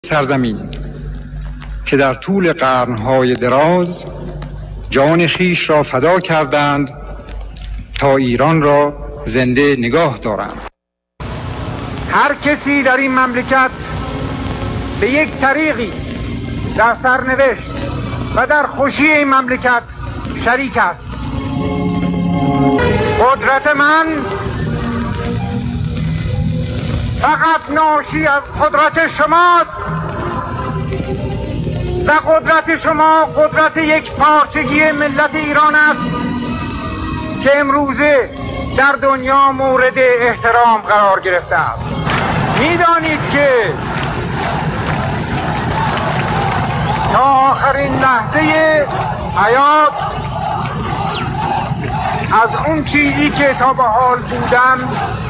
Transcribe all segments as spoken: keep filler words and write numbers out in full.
سرزمین که در طول قرنهای دراز جان خیش را فدا کردند تا ایران را زنده نگاه دارند. هر کسی در این مملکت به یک طریقی در سرنوشت و در خوشی این مملکت شریک است. قدرت من فقط ناشی از قدرت شماست و قدرت شما قدرت یک پارچگی ملت ایران است که امروزه در دنیا مورد احترام قرار گرفته است. میدانید که تا آخرین لحظه حیات از اون چیزی که تا به حال بودم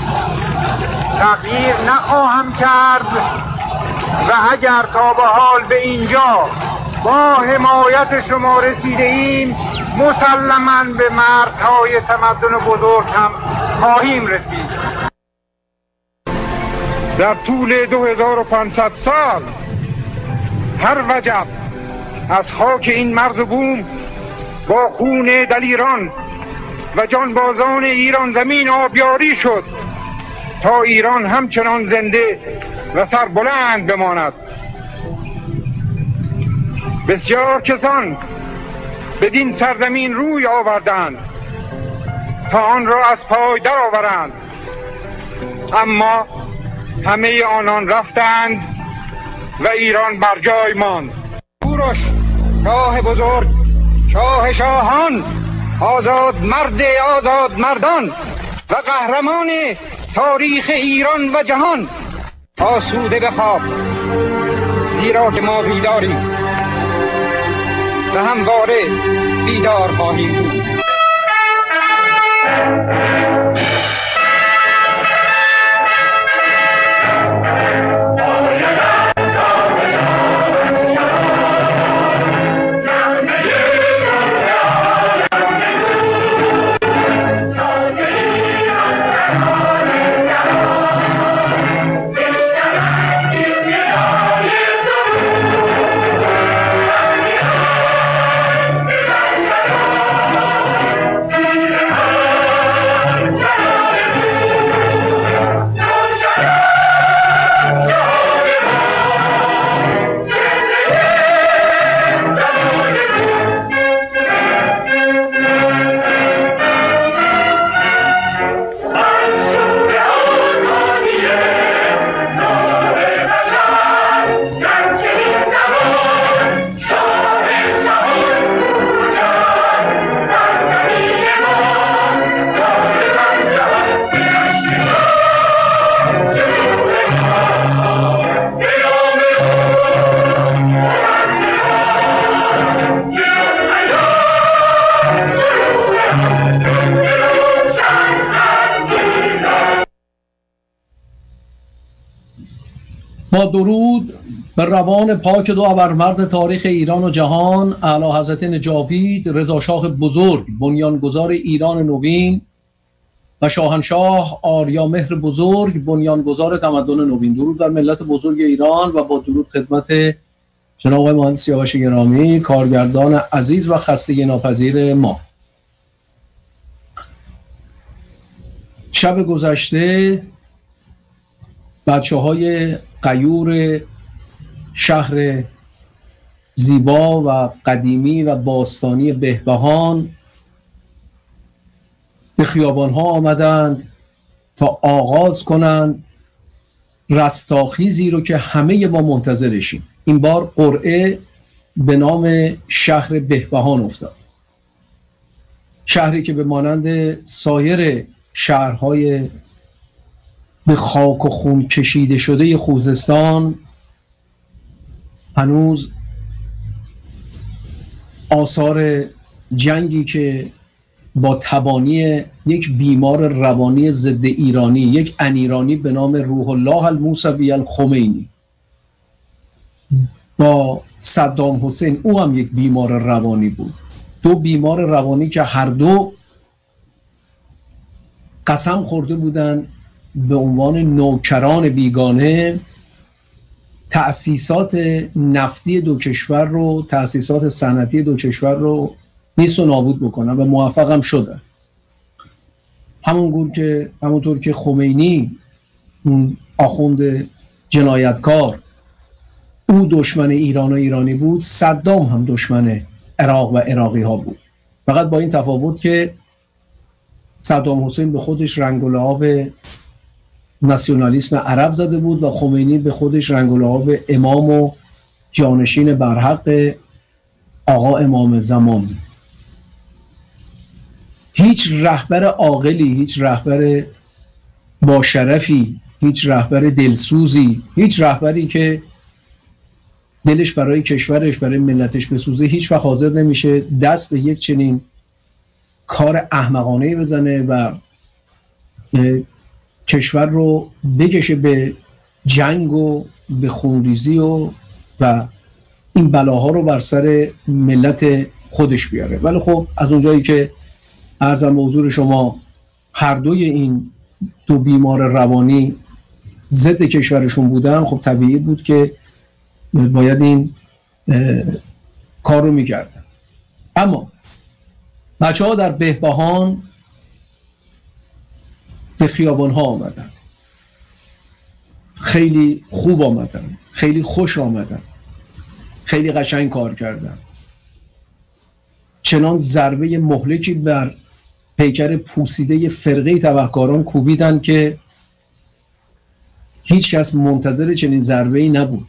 تغییر نخواهم کرد و اگر تا به حال به اینجا با حمایت شما رسیده ایم مسلماً به مردهای تمدن بزرگ هم خواهیم رسید. در طول دو هزار و پانصد سال هر وجب از خاک این مرز و بوم با خون دلیران و جانبازان ایران زمین آبیاری شد تا ایران همچنان زنده و سربلند بماند. بسیار کسان بدین سرزمین روی آوردند تا آن را از پای درآورند، اما همه آنان رفتند و ایران بر جای ماند. کوروش شاه بزرگ، شاه شاهان، آزاد مرد آزاد مردان و قهرمان تاریخ ایران و جهان، آسوده بخواب، زیرا که ما بیداریم و همواره بیدار خواهیم بود. با درود به روان پاک دو ابرمرد تاریخ ایران و جهان، اعلی حضرت نجاوید رضا شاه بزرگ، بنیانگذار ایران نوین، و شاهنشاه آریامهر بزرگ، بنیانگذار تمدن نوین. درود بر ملت بزرگ ایران و با درود خدمت جناب آقای مهندس سیاوش گرامی، کارگردان عزیز و خستگی ناپذیر ما. شب گذشته بچه های غیور شهر زیبا و قدیمی و باستانی بهبهان به خیابان ها آمدند تا آغاز کنند رستاخیزی رو که همه ما منتظرشیم. این بار قرعه به نام شهر بهبهان افتاد، شهری که به مانند سایر شهرهای به خاک و خون کشیده شده خوزستان هنوز آثار جنگی که با تبانی یک بیمار روانی ضد ایرانی، یک انیرانی به نام روح الله الموسوی الخمینی، با صدام حسین، او هم یک بیمار روانی بود، دو بیمار روانی که هر دو قسم خورده بودند به عنوان نوکران بیگانه تأسیسات نفتی دو کشور رو، تأسیسات صنعتی دو کشور رو نیست و نابود بکنن و موفق هم شدن. همونطور که همونطور که خمینی اون آخوند جنایتکار او دشمن ایران و ایرانی بود، صدام هم دشمن عراق و عراقی ها بود، فقط با این تفاوت که صدام حسین به خودش رنگ و لعاب ناسیونالیسم عرب زده بود و خمینی به خودش رنگ و لعاب امام و جانشین برحق آقا امام زمان. هیچ رهبر عاقلی، هیچ رهبر با شرفی، هیچ رهبر دلسوزی، هیچ رهبری که دلش برای کشورش، برای ملتش بسوزه، هیچ وقت حاضر نمیشه دست به یک چنین کار احمقانه‌ای بزنه و کشور رو بکشه به جنگ و به خونریزی و و این بلاها رو بر سر ملت خودش بیاره. ولی خب از اونجایی که عرضم به حضور شما هر دوی این دو بیمار روانی ضد کشورشون بودن، خب طبیعی بود که باید این کار رو میکردن. اما بچه ها در بهبهان به خیابان ها آمدن، خیلی خوب آمدن، خیلی خوش آمدن، خیلی قشنگ کار کردن، چنان ضربه مهلکی بر پیکر پوسیده فرقه تبهکاران کوبیدن که هیچ کس منتظر چنین ضربه‌ای نبود.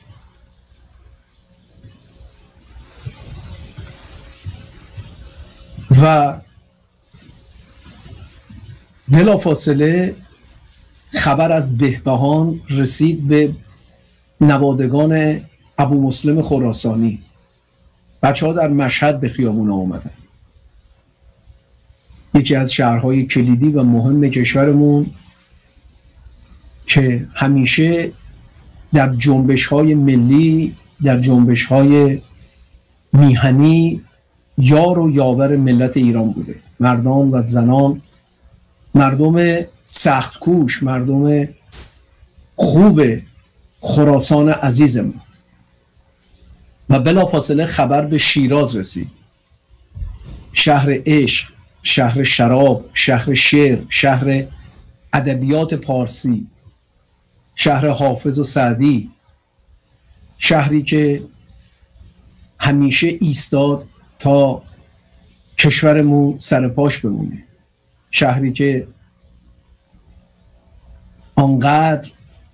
و بلافاصله خبر از بهبهان رسید به نوادگان ابو مسلم خراسانی. بچه ها در مشهد به خیابون آمدن، یکی از شهرهای کلیدی و مهم کشورمون که همیشه در جنبش های ملی، در جنبش های میهنی یار و یاور ملت ایران بوده. مردان و زنان، مردم سخت کوش، مردم خوب خراسان عزیزمون. و بلافاصله خبر به شیراز رسید، شهر عشق، شهر شراب، شهر شعر، شهر ادبیات پارسی، شهر حافظ و سعدی، شهری که همیشه ایستاد تا کشورمون سر پاش بمونه، شهری که آنقدر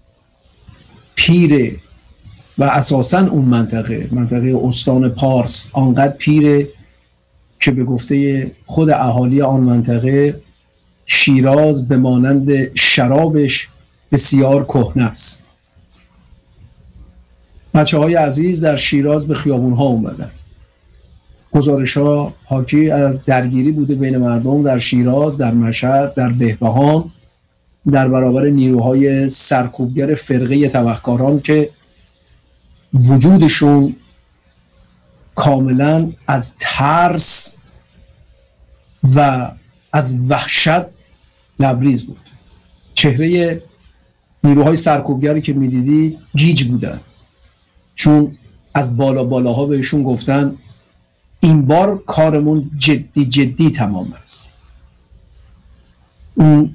پیره و اساساً اون منطقه منطقه استان پارس آنقدر پیره که به گفته خود اهالی آن منطقه شیراز به مانند شرابش بسیار کهنه است. بچه های عزیز در شیراز به خیابون ها اومدن. گزارش ها حاکی از درگیری بوده بین مردم در شیراز، در مشهد، در بهبهان، در برابر نیروهای سرکوبگر فرقه تبهکاران که وجودشون کاملا از ترس و از وحشت لبریز بود. چهره نیروهای سرکوبگری که میدیدی گیج بودن، چون از بالا بالاها بهشون گفتن این بار کارمون جدی جدی تمام است. اون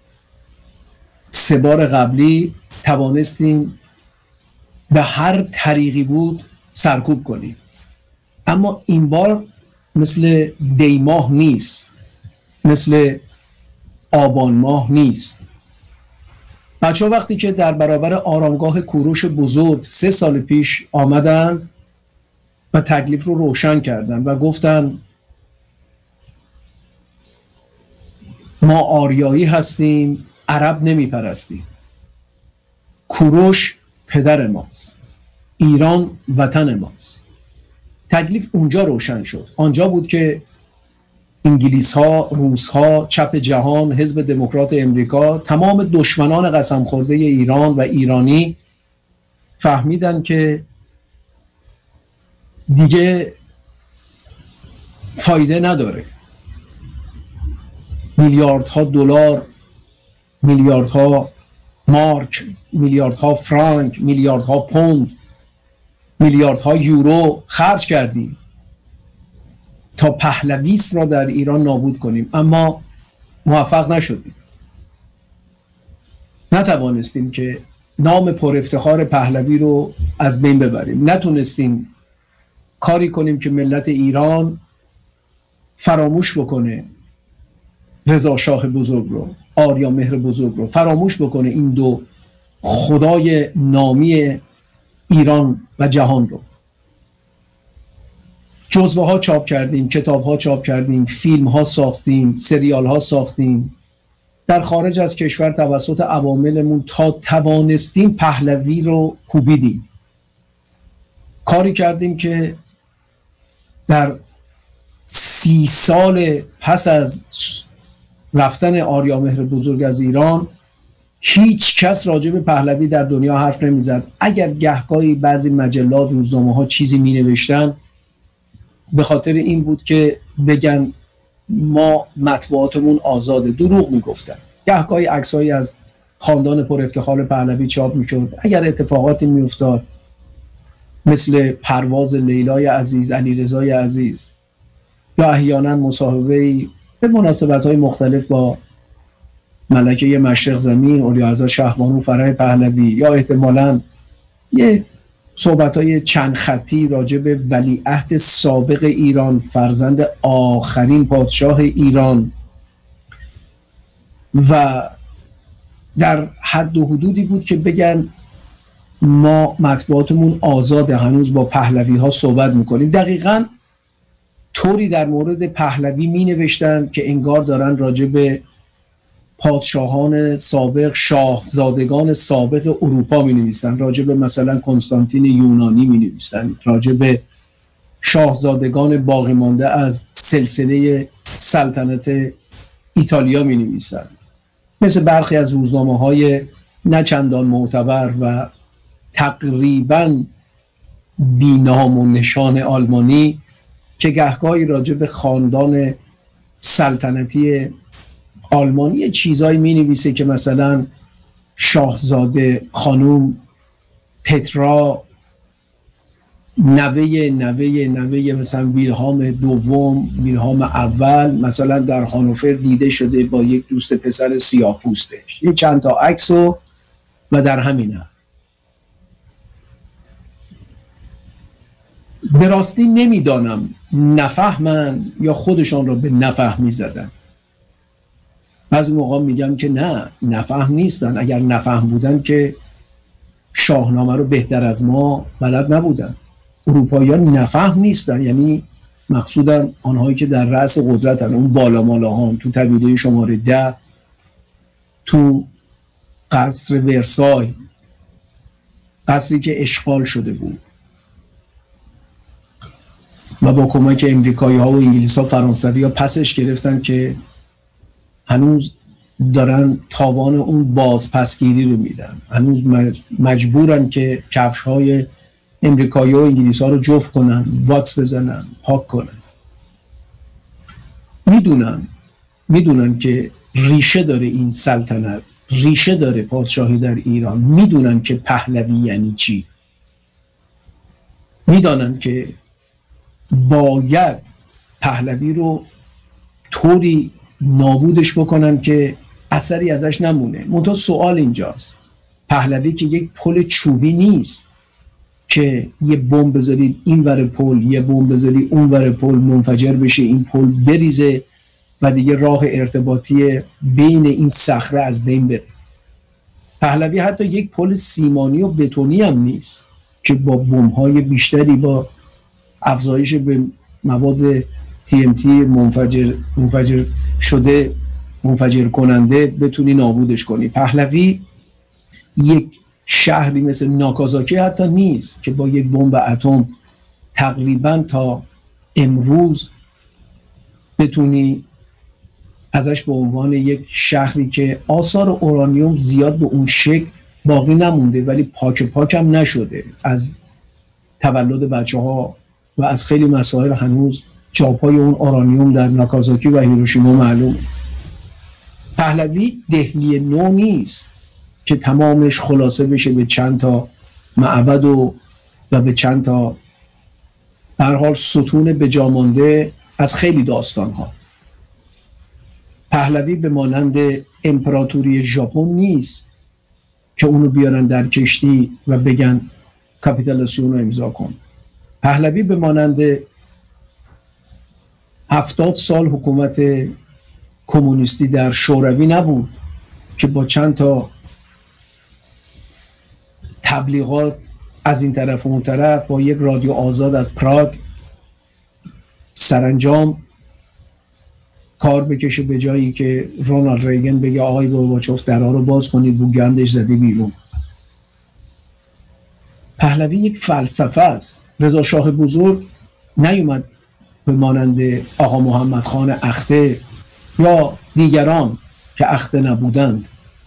سه بار قبلی توانستیم به هر طریقی بود سرکوب کنیم، اما این بار مثل دی ماه نیست، مثل آبان ماه نیست. بچه ها وقتی که در برابر آرامگاه کوروش بزرگ سه سال پیش آمدن و تکلیف رو روشن کردن و گفتن ما آریایی هستیم، عرب نمی پرستیم، کوروش پدر ماست، ایران وطن ماست. تکلیف اونجا روشن شد. آنجا بود که انگلیس ها، روس ها، چپ جهان، حزب دموکرات امریکا، تمام دشمنان قسم خورده ایران و ایرانی فهمیدن که دیگه فایده نداره. میلیاردها دلار، میلیاردها مارک، میلیاردها فرانک، میلیاردها پوند میلیاردها یورو خرج کردیم تا پهلویسم را در ایران نابود کنیم، اما موفق نشدیم. نتوانستیم که نام پر افتخار پهلوی رو از بین ببریم. نتونستیم کاری کنیم که ملت ایران فراموش بکنه رضا شاه بزرگ رو، آریا مهر بزرگ رو، فراموش بکنه این دو خدای نامی ایران و جهان رو. جزوه ها چاپ کردیم، کتاب ها چاپ کردیم، فیلم ها ساختیم، سریال ها ساختیم در خارج از کشور توسط عواملمون تا توانستیم پهلوی رو کوبیدیم. کاری کردیم که در سی سال پس از رفتن آریا مهر بزرگ از ایران هیچ کس راجع به پهلوی در دنیا حرف نمیزد. اگر گهگاهی بعضی مجلات، روزنامه ها چیزی می نوشتن به خاطر این بود که بگن ما مطبوعاتمون آزاده. دروغ میگفتن. گهگاهی عکسایی از خاندان پر افتخار پهلوی چاپ میشد. اگر اتفاقاتی میافتاد مثل پرواز لیلای عزیز، علیرضای عزیز، یا احیانا مصاحبه‌ای به مناسبت‌های مختلف با ملکه مشرق زمین الیاعزا شهبانو فرح پهلوی، یا احتمالاً یه صحبت‌های چند خطی راجع به ولیعهد سابق ایران، فرزند آخرین پادشاه ایران، و در حد و حدودی بود که بگن ما مطبوعاتمون آزاده، هنوز با پهلوی ها صحبت میکنیم. دقیقاً طوری در مورد پهلوی می نوشتن که انگار دارن راجع به پادشاهان سابق، شاهزادگان سابق اروپا می نویسن، راجع به مثلا کنستانتین یونانی می نویسن، راجع به شاهزادگان باقی مانده از سلسله سلطنت ایتالیا می نویسن. مثل برخی از روزنامه های نچندان معتبر و تقریباً بینام و نشان آلمانی که گهگاهی راجع به خاندان سلطنتی آلمانی چیزایی می نویسه که مثلا شاهزاده خانوم پترا نوه نوه نوه مثلا ویلهام دوم، ویلهام اول مثلا در هانوفر دیده شده با یک دوست پسر سیاه‌پوستش. یه چند تا عکس و و در همینه. به راستی نمیدانم نفهمن یا خودشان را به نفهم میزدن. بعضی موقع میگم که نه، نفهم نیستن. اگر نفهم بودن که شاهنامه رو بهتر از ما بلد نبودن. اروپاییان نفهم نیستن، یعنی مقصودن آنهایی که در رأس قدرتن، اون بالا مالاهان تو طویله شماره ده، تو قصر ورسای، قصری که اشغال شده بود و با کمک امریکایی ها و انگلیس ها فرانسوی ها پسش گرفتن که هنوز دارن تاوان اون بازپسگیری رو میدن. هنوز مجبورن که کفش های امریکایی و انگلیس ها رو جفت کنن، واکس بزنن، پاک کنن. میدونن میدونن که ریشه داره این سلطنت، ریشه داره پادشاهی در ایران. میدونن که پهلوی یعنی چی. میدونن که باید پهلوی رو طوری نابودش بکنن که اثری ازش نمونه. منتها سوال اینجاست، پهلوی که یک پل چوبی نیست که یه بمب بذارید این ور پل، یه بمب بذارید اون ور پل، منفجر بشه، این پل بریزه و دیگه راه ارتباطی بین این صخره از بین بره. پهلوی حتی یک پل سیمانی و بتونی هم نیست که با بمب‌های بیشتری، با افزایش به مواد تی ام تی منفجر منفجر شده، منفجر کننده، بتونی نابودش کنی. پهلوی یک شهری مثل ناکازاکی حتی نیست که با یک بمب اتم تقریبا تا امروز بتونی ازش به عنوان یک شهری که آثار اورانیوم زیاد به اون شکل باقی نمونده ولی پاک پاک هم نشده از تولد بچه ها و از خیلی مسائل، هنوز چاپای اون اورانیوم در ناکازاکی و هیروشیما معلومه. پهلوی دهلی نو نیست که تمامش خلاصه بشه به چند تا معبد و و به چند تا به هر حال ستون به جا مانده از خیلی داستان‌ها. پهلوی به مانند امپراتوری ژاپن نیست که اونو بیارن در کشتی و بگن کاپیتولاسیون رو امضا کن. پهلوی به مانند هفتاد سال حکومت کمونیستی در شوروی نبود که با چند تا تبلیغات از این طرف و اون طرف با یک رادیو آزاد از پراگ سرانجام کار بکشه به جایی که رونالد ریگن بگه آقای گورباچوف درها رو باز کنید، بو گندش زدی بیرون. پهلوی یک فلسفه است. رضا شاه بزرگ نیومد به مانند آقا محمد خان اخته یا دیگران که اخته نبودند،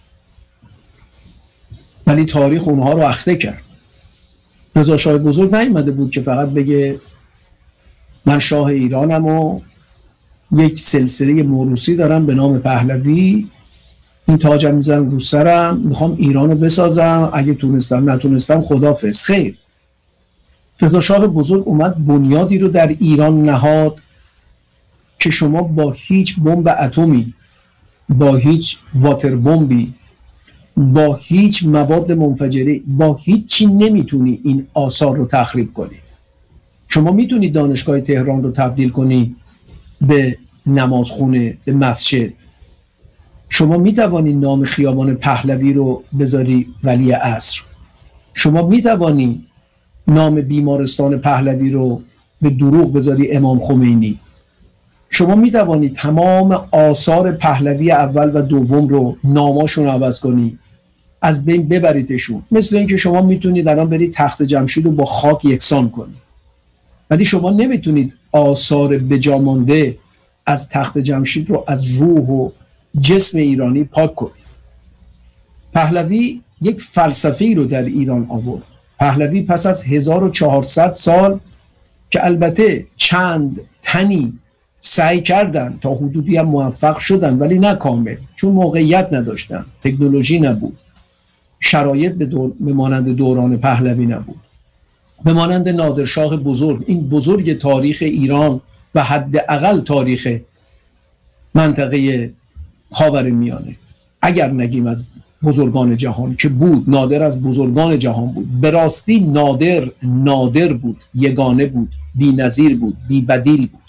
ولی تاریخ اونها رو اخته کرد. رضا شاه بزرگ نیومده بود که فقط بگه من شاه ایرانم و یک سلسله موروثی دارم به نام پهلوی، این تاجم میذارم رو سرم، میخوام ایرانو بسازم، اگه تونستم نتونستم خدافظ. خیر، رضا شاه بزرگ اومد بنیادی رو در ایران نهاد که شما با هیچ بمب اتمی، با هیچ واتر بمبی، با هیچ مواد منفجره، با هیچ چی نمیتونی این آثار رو تخریب کنی. شما میتونی دانشگاه تهران رو تبدیل کنی به نمازخونه، به مسجد. شما میتوانی نام خیابان پهلوی رو بذاری ولی عصر. شما میتوانی نام بیمارستان پهلوی رو به دروغ بذاری امام خمینی. شما میتوانی تمام آثار پهلوی اول و دوم رو ناماشون عوض کنی، از بین ببریدشون. مثل اینکه شما میتونید الان برید تخت جمشید رو با خاک یکسان کنید، ولی شما نمیتونید آثار بجامانده از تخت جمشید رو از روح و جسم ایرانی پاک کنید. پهلوی یک فلسفه‌ای رو در ایران آورد. پهلوی پس از هزار و چهارصد سال که البته چند تنی سعی کردن تا حدودی هم موفق شدن ولی نه کامل، چون موقعیت نداشتن، تکنولوژی نبود، شرایط به, دور... به مانند دوران پهلوی نبود، به مانند نادرشاه بزرگ، این بزرگ تاریخ ایران و حداقل تاریخ منطقه خاورمیانه، اگر نگیم از بزرگان جهان که بود، نادر از بزرگان جهان بود. به راستی نادر نادر بود، یگانه بود، بی‌نظیر بود، بی‌بدیل بود.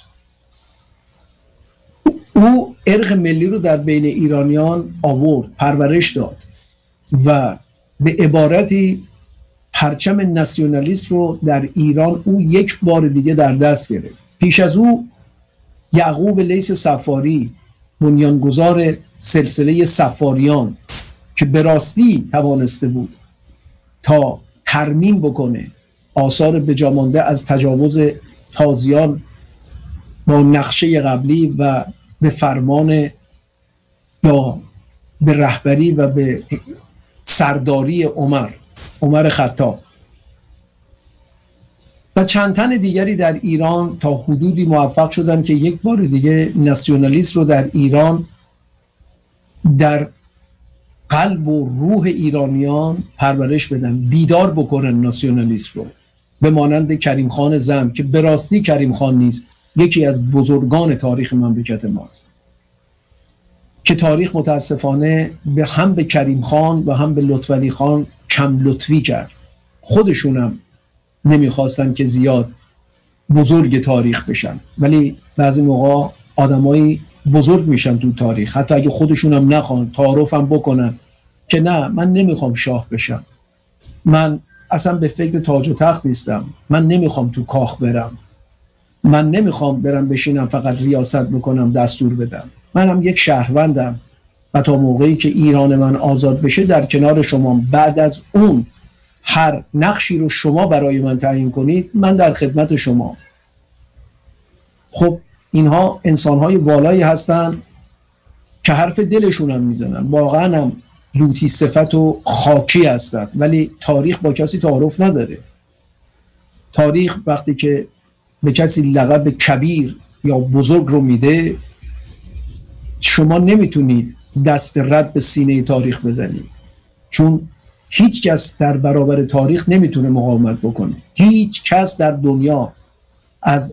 او ارق ملی رو در بین ایرانیان آورد، پرورش داد و به عبارتی پرچم ناسیونالیست رو در ایران او یک بار دیگه در دست گرفت. پیش از او یعقوب لیث صفاری، بنیانگذار سلسله صفاریان که به راستی توانسته بود تا ترمیم بکنه آثار بجامانده از تجاوز تازیان با نقشه قبلی و به فرمان یا به رهبری و به سرداری عمر عمر خطاب و چند تن دیگری در ایران تا حدودی موفق شدن که یک بار دیگه ناسیونالیسم رو در ایران در قلب و روح ایرانیان پرورش بدن، بیدار بکنن ناسیونالیسم رو، به مانند کریم خان زند که به راستی کریم خان نیست، یکی از بزرگان تاریخ مملکت ماست که تاریخ متاسفانه به هم به کریم خان و هم به لطفعلی خان کم لطفی کرد. خودشونم نمیخواستن که زیاد بزرگ تاریخ بشن، ولی بعضی موقع آدمایی بزرگ میشن تو تاریخ، حتی اگه خودشونم نخوان، تعارفم بکنن که نه من نمیخوام شاه بشم، من اصلا به فکر تاج و تخت نیستم، من نمیخوام تو کاخ برم، من نمیخوام برم بشینم فقط ریاست بکنم دستور بدم، منم یک شهروندم و تا موقعی که ایران من آزاد بشه در کنار شما، بعد از اون هر نقشی رو شما برای من تعیین کنید من در خدمت شما. خب اینها انسان‌های والایی هستن که حرف دلشون هم میزنن، واقعا هم لوتی صفت و خاکی هستن، ولی تاریخ با کسی تعارف نداره. تاریخ وقتی که به کسی لقب کبیر یا بزرگ رو میده، شما نمیتونید دست رد به سینه تاریخ بزنید، چون هیچ کس در برابر تاریخ نمیتونه مقاومت بکنه. هیچ کس در دنیا، از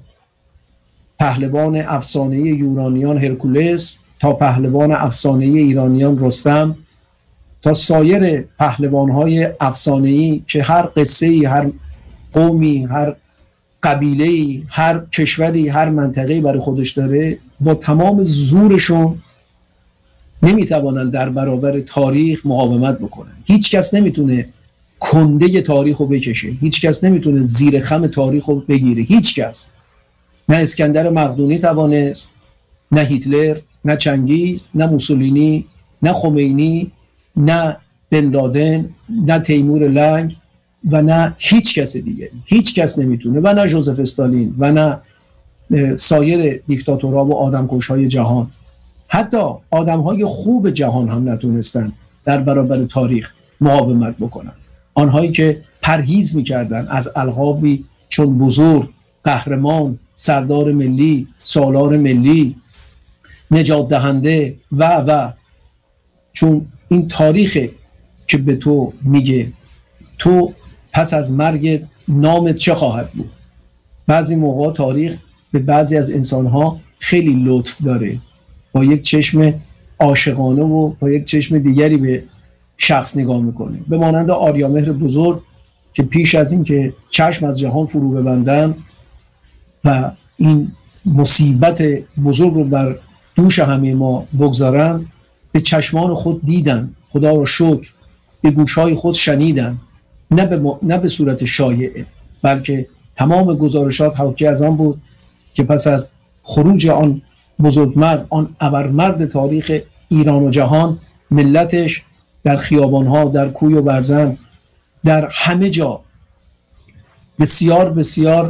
پهلوان افسانه یونانیان هرکولس تا پهلوان افسانه ایرانیان رستم تا سایر پهلوان‌های افسانه‌ای که هر قصه‌ای، هر قومی، هر قبیله‌ای، هر کشوری، هر منطقه‌ای برای خودش داره، با تمام زورشون نمیتوانند در برابر تاریخ مقاومت بکنن. هیچ کس نمیتونه کنده تاریخ رو بکشه، هیچ کس نمیتونه زیر خم تاریخ رو بگیره، هیچ کس. نه اسکندر مقدونی توانست، نه هیتلر، نه چنگیز، نه موسولینی، نه خمینی، نه بن لادن، نه تیمور لنگ و نه هیچ کس دیگری. هیچ کس نمیتونه، و نه ژوزف استالین و نه سایر دیکتاتورها و آدمکش‌های جهان. حتی آدم‌های خوب جهان هم نتونستن در برابر تاریخ مقاومت بکنن. آنهایی که پرهیز میکردن از القابی چون بزرگ، قهرمان، سردار ملی، سالار ملی، نجات دهنده و و چون این تاریخ که به تو میگه تو پس از مرگ نامت چه خواهد بود. بعضی موقع تاریخ به بعضی از انسانها خیلی لطف داره، با یک چشم عاشقانه و با یک چشم دیگری به شخص نگاه میکنه. به مانند آریامهر بزرگ که پیش از این که چشم از جهان فرو ببندن و این مصیبت بزرگ رو بر دوش همه ما بگذارن، به چشمان خود دیدن، خدا را شکر، به گوشهای خود شنیدن، نه به, ما، نه به صورت شایعه، بلکه تمام گزارشات حاکی از آن بود که پس از خروج آن بزرگمرد، آن ابرمرد تاریخ ایران و جهان، ملتش در خیابانها، در کوی و برزن، در همه جا بسیار بسیار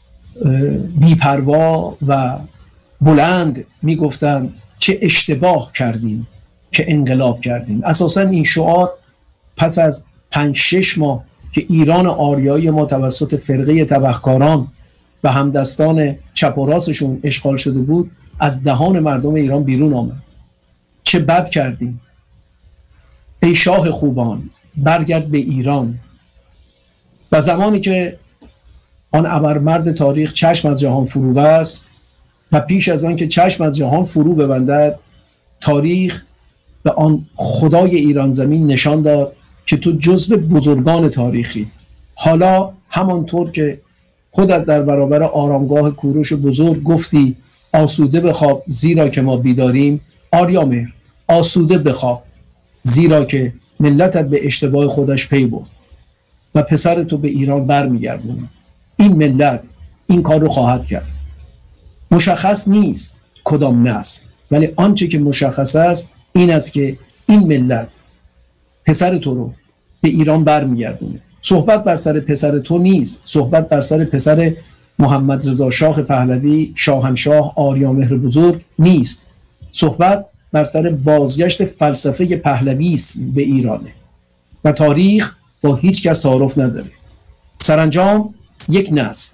بی‌پروا و بلند میگفتند چه اشتباه کردیم که انقلاب کردیم. اساساً این شعار پس از پنج شش ماه که ایران آریایی ما توسط فرقه تبهکاران و همدستان چپ و راستشون اشغال شده بود، از دهان مردم ایران بیرون آمد. چه بد کردیم، ای شاه خوبان برگرد به ایران. و زمانی که آن ابرمرد تاریخ چشم از جهان فرو بست و پیش از آن که چشم از جهان فرو ببندد، تاریخ به آن خدای ایران زمین نشان داد که تو جزو بزرگان تاریخی. حالا همانطور که خودت در برابر آرامگاه کوروش بزرگ گفتی آسوده بخواب زیرا که ما بیداریم، آریامهر آسوده بخواب زیرا که ملتت به اشتباه خودش پی برد و پسر تو به ایران برمیگردونه. این ملت این کار رو خواهد کرد. مشخص نیست کدام نسل، ولی آنچه که مشخص است این است که این ملت پسر تو رو به ایران برمیگردونه. صحبت بر سر پسر تو نیست، صحبت بر سر پسر محمد رضا شاه پهلوی، شاهنشاه آریامهر بزرگ نیست. صحبت بر سر بازگشت فلسفه پهلویسم به ایرانه و تاریخ با هیچ کس تعارف نداره. سرانجام یک نسل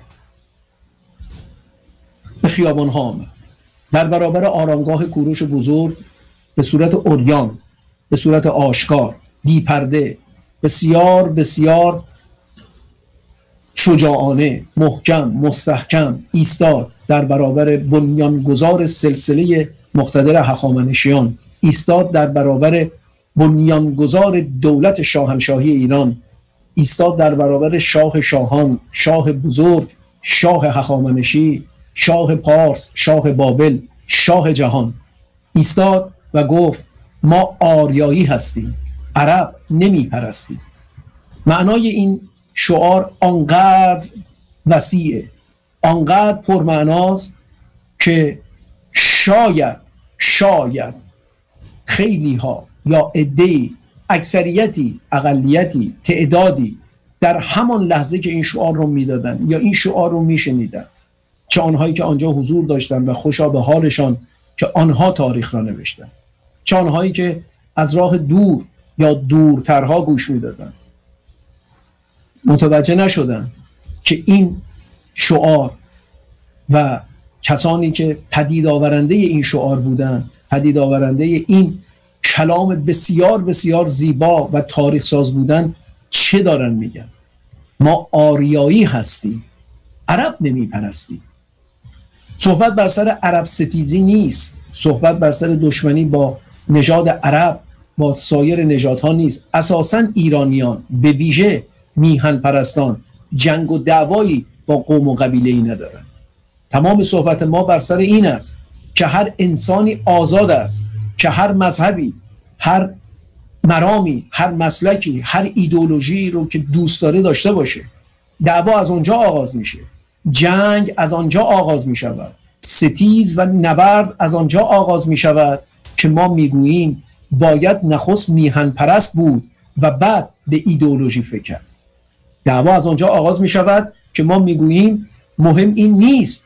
به خیابان ها آمد در برابر آرامگاه کوروش بزرگ به صورت عریان، به صورت آشکار، بی پرده، بسیار بسیار شجاعانه، محکم، مستحکم ایستاد در برابر بنیانگذار سلسله مقتدر هخامنشیان، ایستاد در برابر بنیانگذار دولت شاهنشاهی ایران، ایستاد در برابر شاه شاهان، شاه بزرگ، شاه هخامنشی، شاه پارس، شاه بابل، شاه جهان. ایستاد و گفت ما آریایی هستیم، عرب نمی پرستیم. معنای این شعار آنقدر وسیعه، آنقدر پرمعناست که شاید شاید خیلی ها یا عده‌ای، اکثریتی، اقلیتی، تعدادی در همان لحظه که این شعار رو میدادن یا این شعار رو میشنیدن، چه آنهایی که آنجا حضور داشتن و خوشا به حالشان که آنها تاریخ را نوشتن، چه آنهایی که از راه دور یا دورترها گوش میدادن، متوجه نشدن که این شعار و کسانی که پدید آورنده این شعار بودن، پدید آورنده این کلام بسیار بسیار زیبا و تاریخ ساز بودن چه دارن میگن؟ ما آریایی هستیم، عرب نمیپرستیم. صحبت بر سر عرب ستیزی نیست، صحبت بر سر دشمنی با نژاد عرب با سایر نژادها نیست. اساساً ایرانیان به ویژه میهن پرستان جنگ و دعوایی با قوم و قبیله ای ندارن. تمام صحبت ما بر سر این است که هر انسانی آزاد است که هر مذهبی، هر مرامی، هر مسلکی، هر ایدئولوژی رو که دوست داره داشته باشه. دعوا از اونجا آغاز میشه، جنگ از آنجا آغاز می شود، ستیز و نبرد از آنجا آغاز می شود که ما میگوییم باید نخست میهن پرست بود و بعد به ایدئولوژی فکر کرد. دعوا از آنجا آغاز می شود که ما میگوییم مهم این نیست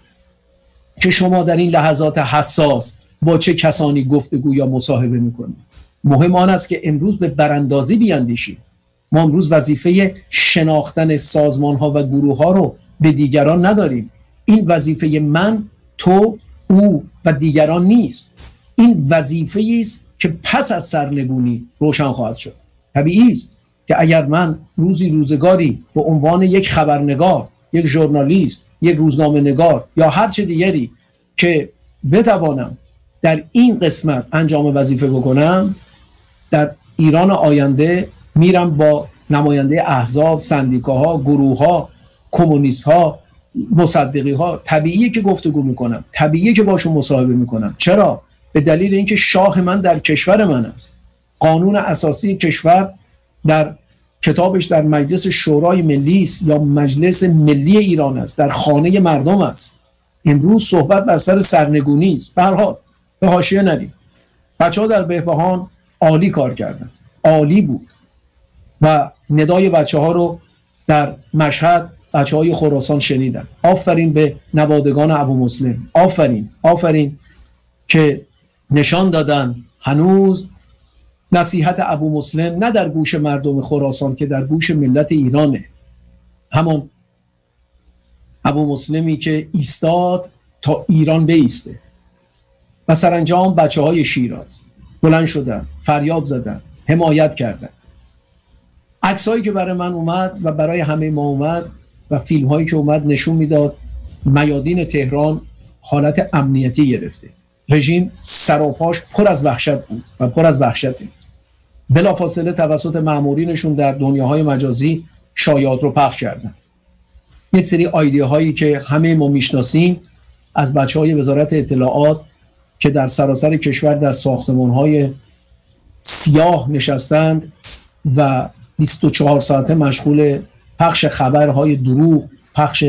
که شما در این لحظات حساس با چه کسانی گفتگو یا مصاحبه میکنید. مهم آن است که امروز به براندازی بیاندیشیم. ما امروز وظیفه شناختن سازمان ها و گروه ها رو به دیگران نداریم. این وظیفه من، تو، او و دیگران نیست. این وظیفه است که پس از سرنگونی روشن خواهد شد. طبیعی است که اگر من روزی روزگاری به عنوان یک خبرنگار، یک ژورنالیست، یک روزنامه نگار یا هر چه دیگری که بتوانم در این قسمت انجام وظیفه بکنم، در ایران آینده میرم با نماینده احزاب، سندیکاها، گروهها، کمونیستها، مصدقی ها، طبیعیه که گفتگو میکنم، طبیعیه که باشون مصاحبه میکنم. چرا؟ به دلیل اینکه شاه من در کشور من است. قانون اساسی کشور در کتابش در مجلس شورای ملی است یا مجلس ملی ایران است، در خانه مردم است. امروز صحبت بر سر سرنگونی است. به هر حال به حاشیه نریم. بچه‌ها در بهبهان عالی کار کردن، عالی بود و ندای بچه‌ها رو در مشهد بچه‌های خراسان شنیدن. آفرین به نوادگان ابو مسلم، آفرین آفرین که نشان دادن هنوز نصیحت ابو مسلم نه در گوش مردم خراسان که در گوش ملت ایرانه. همان ابو مسلمی که ایستاد تا ایران بیسته و سرانجام بچه های شیراز بلند شدن، فریاد زدن، حمایت کردن. عکس هایی که برای من اومد و برای همه ما اومد و فیلم هایی که اومد نشون میداد میادین تهران حالت امنیتی گرفته. رژیم سراپاش پر از وحشت بود و پر از وحشته. بلافاصله توسط مامورینشون در دنیاهای مجازی شایعات رو پخش کردن. یک سری ایده هایی که همه ما میشناسیم از بچهای وزارت اطلاعات که در سراسر کشور در ساختمان های سیاه نشستند و بیست و چهار ساعته مشغول پخش خبرهای دروغ، پخش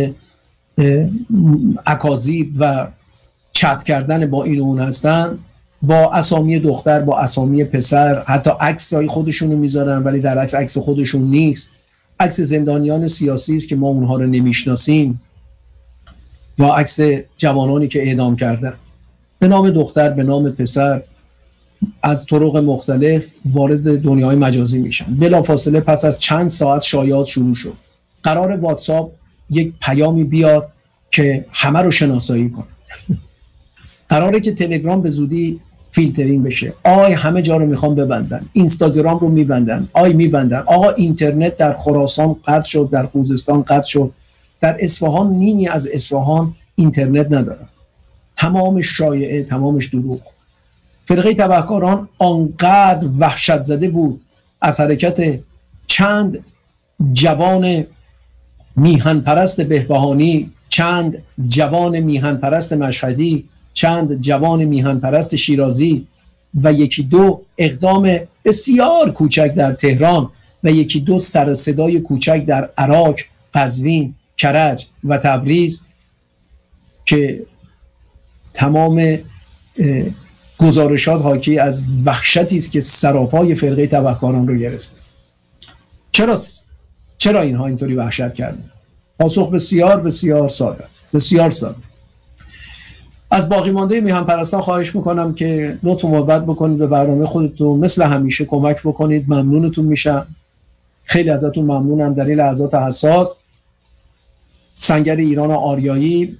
اکاذیب و چت کردن با این و اون هستند، با اسامی دختر، با اسامی پسر، حتی عکسای خودشونو میذارن ولی در عکس عکس خودشون نیست. عکس زندانیان سیاسی است که ما اونها رو نمیشناسیم یا عکس جوانانی که اعدام کردن. به نام دختر، به نام پسر از طرق مختلف وارد دنیای مجازی میشن. بلافاصله پس از چند ساعت شایعات شروع شد. قرار واتساپ یک پیامی بیاد که همه رو شناسایی کنه. قراره که تلگرام به زودی فیلترینگ بشه. آی همه جا رو میخوام ببندن، اینستاگرام رو میبندن، آی میبندن. آقا اینترنت در خراسان قطع شد، در خوزستان قطع شد، در اصفهان نیمی از اصفهان اینترنت نداره. تمامش شایعه، تمامش دروغ. فرقه تبهکاران آنقدر وحشت زده بود از حرکت چند جوان میهن پرست بهبهانی، چند جوان میهن پرست مشهدی، چند جوان میهن پرست شیرازی و یکی دو اقدام بسیار کوچک در تهران و یکی دو سر صدای کوچک در عراق، قزوین، کرج و تبریز که تمام گزارشات حاکی از وحشتی است که سراپای فرقه تبهکاران رو گرفت. چرا چرا اینها اینطوری وحشت کردن؟ پاسخ بسیار بسیار ساده است، بسیار ساده. از باقی مانده میهن پرستان خواهش میکنم که لطف و محبت بکنید به برنامه خودتون مثل همیشه کمک بکنید. ممنونتون میشم، خیلی ازتون ممنونم. در این لحظات حساس سنگر ایران آریایی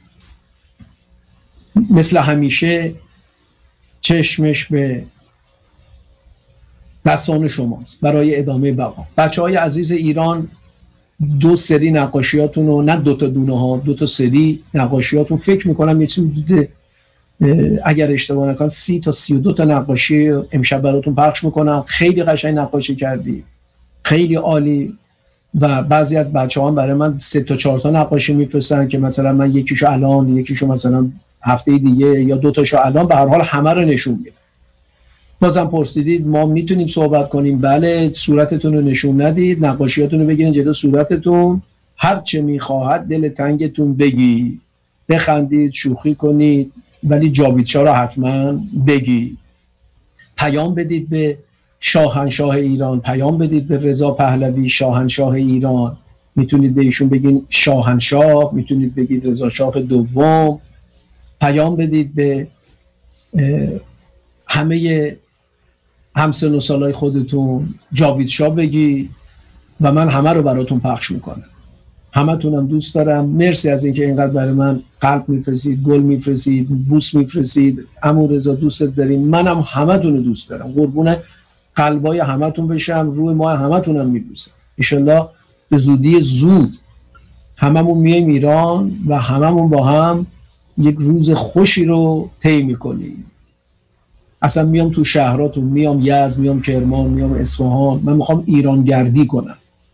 مثل همیشه چشمش به دستان شماست برای ادامه بقا. بچه های عزیز ایران، دو سری نقاشیاتون رو، نه دو تا دونه ها، دو تا سری نقاشیاتون، فکر میکنم یه چیزی اگر اشتباه نکنم سی تا سی و دو تا نقاشی امشب براتون پخش میکنم. خیلی قشنگ نقاشی کردی، خیلی عالی. و بعضی از بچه ها برای من سه تا چهار تا نقاشی میفرستن که مثلا من یکیشو الان، یکیشو مثلا هفته دیگه، یا دو تاشو الان، به هر حال همه رو نشون میدم. بازم پرسیدید ما میتونیم صحبت کنیم؟ بله. صورتتون رو نشون ندید، نقاشیاتون رو بگیرین جلو صورتتون، هر چه میخواهد دل تنگتون بگی، بخندید، شوخی کنید، ولی جاویدشاه رو حتما بگید. پیام بدید به شاهنشاه ایران، پیام بدید به رضا پهلوی شاهنشاه ایران. میتونید به ایشون بگین شاهنشاه، میتونید بگید رضا شاه دوم. پیام بدید به همه همسن و سالای خودتون جاویدشاه بگید و من همه رو براتون پخش میکنم. همه تونم دوست دارم. مرسی از اینکه اینقدر برای من قلب میفرستید، گل میفرستید، بوس میفرستید. عمو رضا دوست داریم، منم همه تون رو دوست دارم. قربون قلبای همه تون بشم، روی ما همه تونم میبوسم. انشالله به زودی زود هممون میایم ایران و هممون با هم یک روز خوشی رو طی میکنیم. اصلا میام تو شهراتون، میام یزد، میام کرمان، میام اصفهان. من میخوام ایران گردی کنم.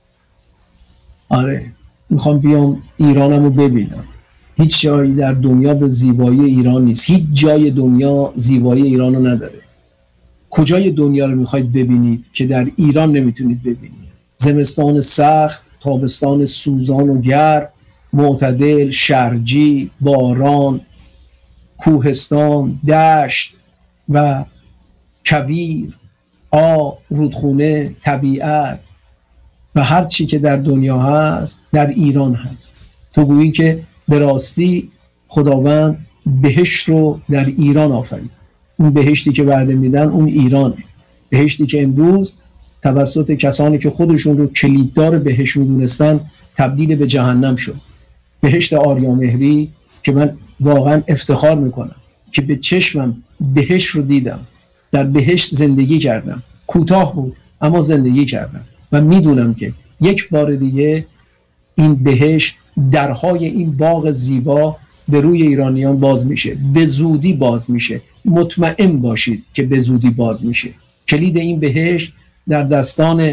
آره، میخوام بیام ایرانم رو ببینم. هیچ جایی در دنیا به زیبایی ایران نیست. هیچ جای دنیا زیبایی ایران رو نداره. کجای دنیا رو میخواید ببینید که در ایران نمیتونید ببینید؟ زمستان سخت، تابستان سوزان و گرم، معتدل، شرجی، باران، کوهستان، دشت و کویر، آب، رودخونه، طبیعت و هر چی که در دنیا هست در ایران هست. تو گویی که به راستی خداوند بهشت رو در ایران آفرید. اون بهشتی که وعده میدن اون ایرانه. بهشتی که امروز توسط کسانی که خودشون رو کلیددار بهشت میدونستن تبدیل به جهنم شد. بهشت آریامهری که من واقعا افتخار میکنم که به چشمم بهشت رو دیدم، در بهشت زندگی کردم. کوتاه بود اما زندگی کردم و میدونم که یک بار دیگه این بهشت، درهای این باغ زیبا به روی ایرانیان باز میشه. به زودی باز میشه. مطمئن باشید که به زودی باز میشه. کلید این بهشت در دستان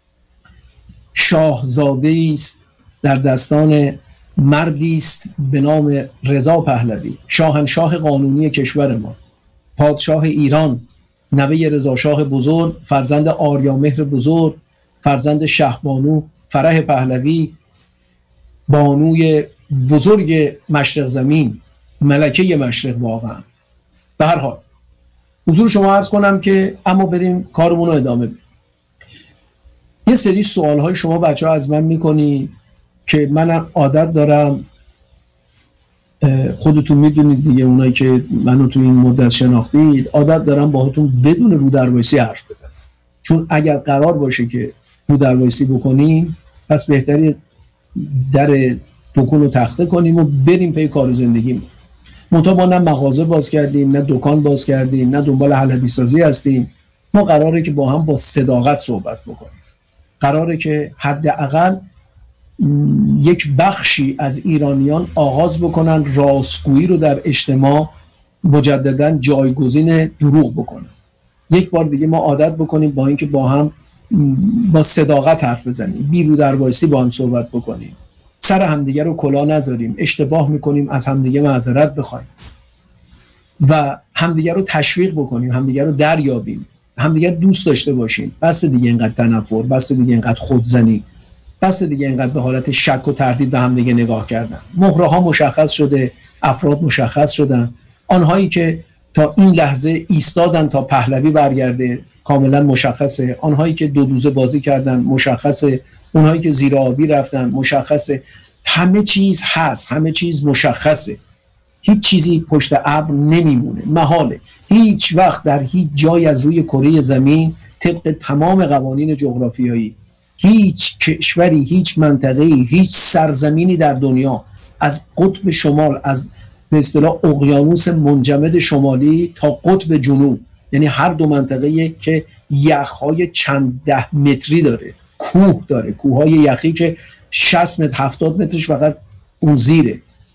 شاهزاده است، در دستان مردی است به نام رضا پهلوی، شاهنشاه قانونی کشور ما، پادشاه ایران، نوه رضا شاه بزرگ، فرزند آریامهر بزرگ، فرزند شهبانو فرح پهلوی، بانوی بزرگ مشرق زمین، ملکه مشرق. واقعا به هر حال حضور شما عرض کنم که اما بریم کارمون رو ادامه بدیم. یه سری سوال های شما بچه ها از من میکنی که من عادت دارم، خودتون میدونید دیگه، اونایی که منو تو این مدت شناختید، عادت دارم باهاتون بدون رو دروایسی حرف بزنم. چون اگر قرار باشه که رو دروایسی بکنیم پس بهتری در دکون رو تخته کنیم و بریم پی کار زندگیم. منتها ما نه مغازه باز کردیم، نه دکان باز کردیم، نه دنبال حلبی سازی هستیم. ما قراره که با هم با صداقت صحبت بکنیم. قراره که حداقل یک بخشی از ایرانیان آغاز بکنن راستگویی رو در اجتماع مجددا جایگزین دروغ بکنن. یک بار دیگه ما عادت بکنیم با اینکه با هم با صداقت حرف بزنیم، بی رو دروایسی با هم صحبت بکنیم، سر همدیگه رو کلاه نذاریم، اشتباه میکنیم از همدیگه معذرت بخوایم و همدیگه رو تشویق بکنیم، همدیگه رو دریابیم، همدیگه دوست داشته باشیم. بس دیگه اینقدر تنفر، بس دیگه اینقدر خودزنی، بس دیگه اینقدر به حالت شک و تردید به همدیگه نگاه کردن. مهره ها مشخص شده، افراد مشخص شدن. آنهایی که تا این لحظه ایستادن تا پهلوی برگرده کاملا مشخصه. آنهایی که دو دوزه بازی کردن مشخصه. اونهایی که زیر آبی رفتن مشخصه. همه چیز هست، همه چیز مشخصه. هیچ چیزی پشت ابر نمیمونه، محاله. هیچ وقت در هیچ جای از روی کره زمین طبق تمام قوانین جغرافیایی هیچ کشوری، هیچ منطقه‌ای، هیچ سرزمینی در دنیا از قطب شمال، از به اصطلاح اقیانوس منجمد شمالی تا قطب جنوب، یعنی هر دو منطقه که یخهای چند ده متری داره، کوه داره، کوههای یخی که شصت متر هفتاد مترش فقط اون زیره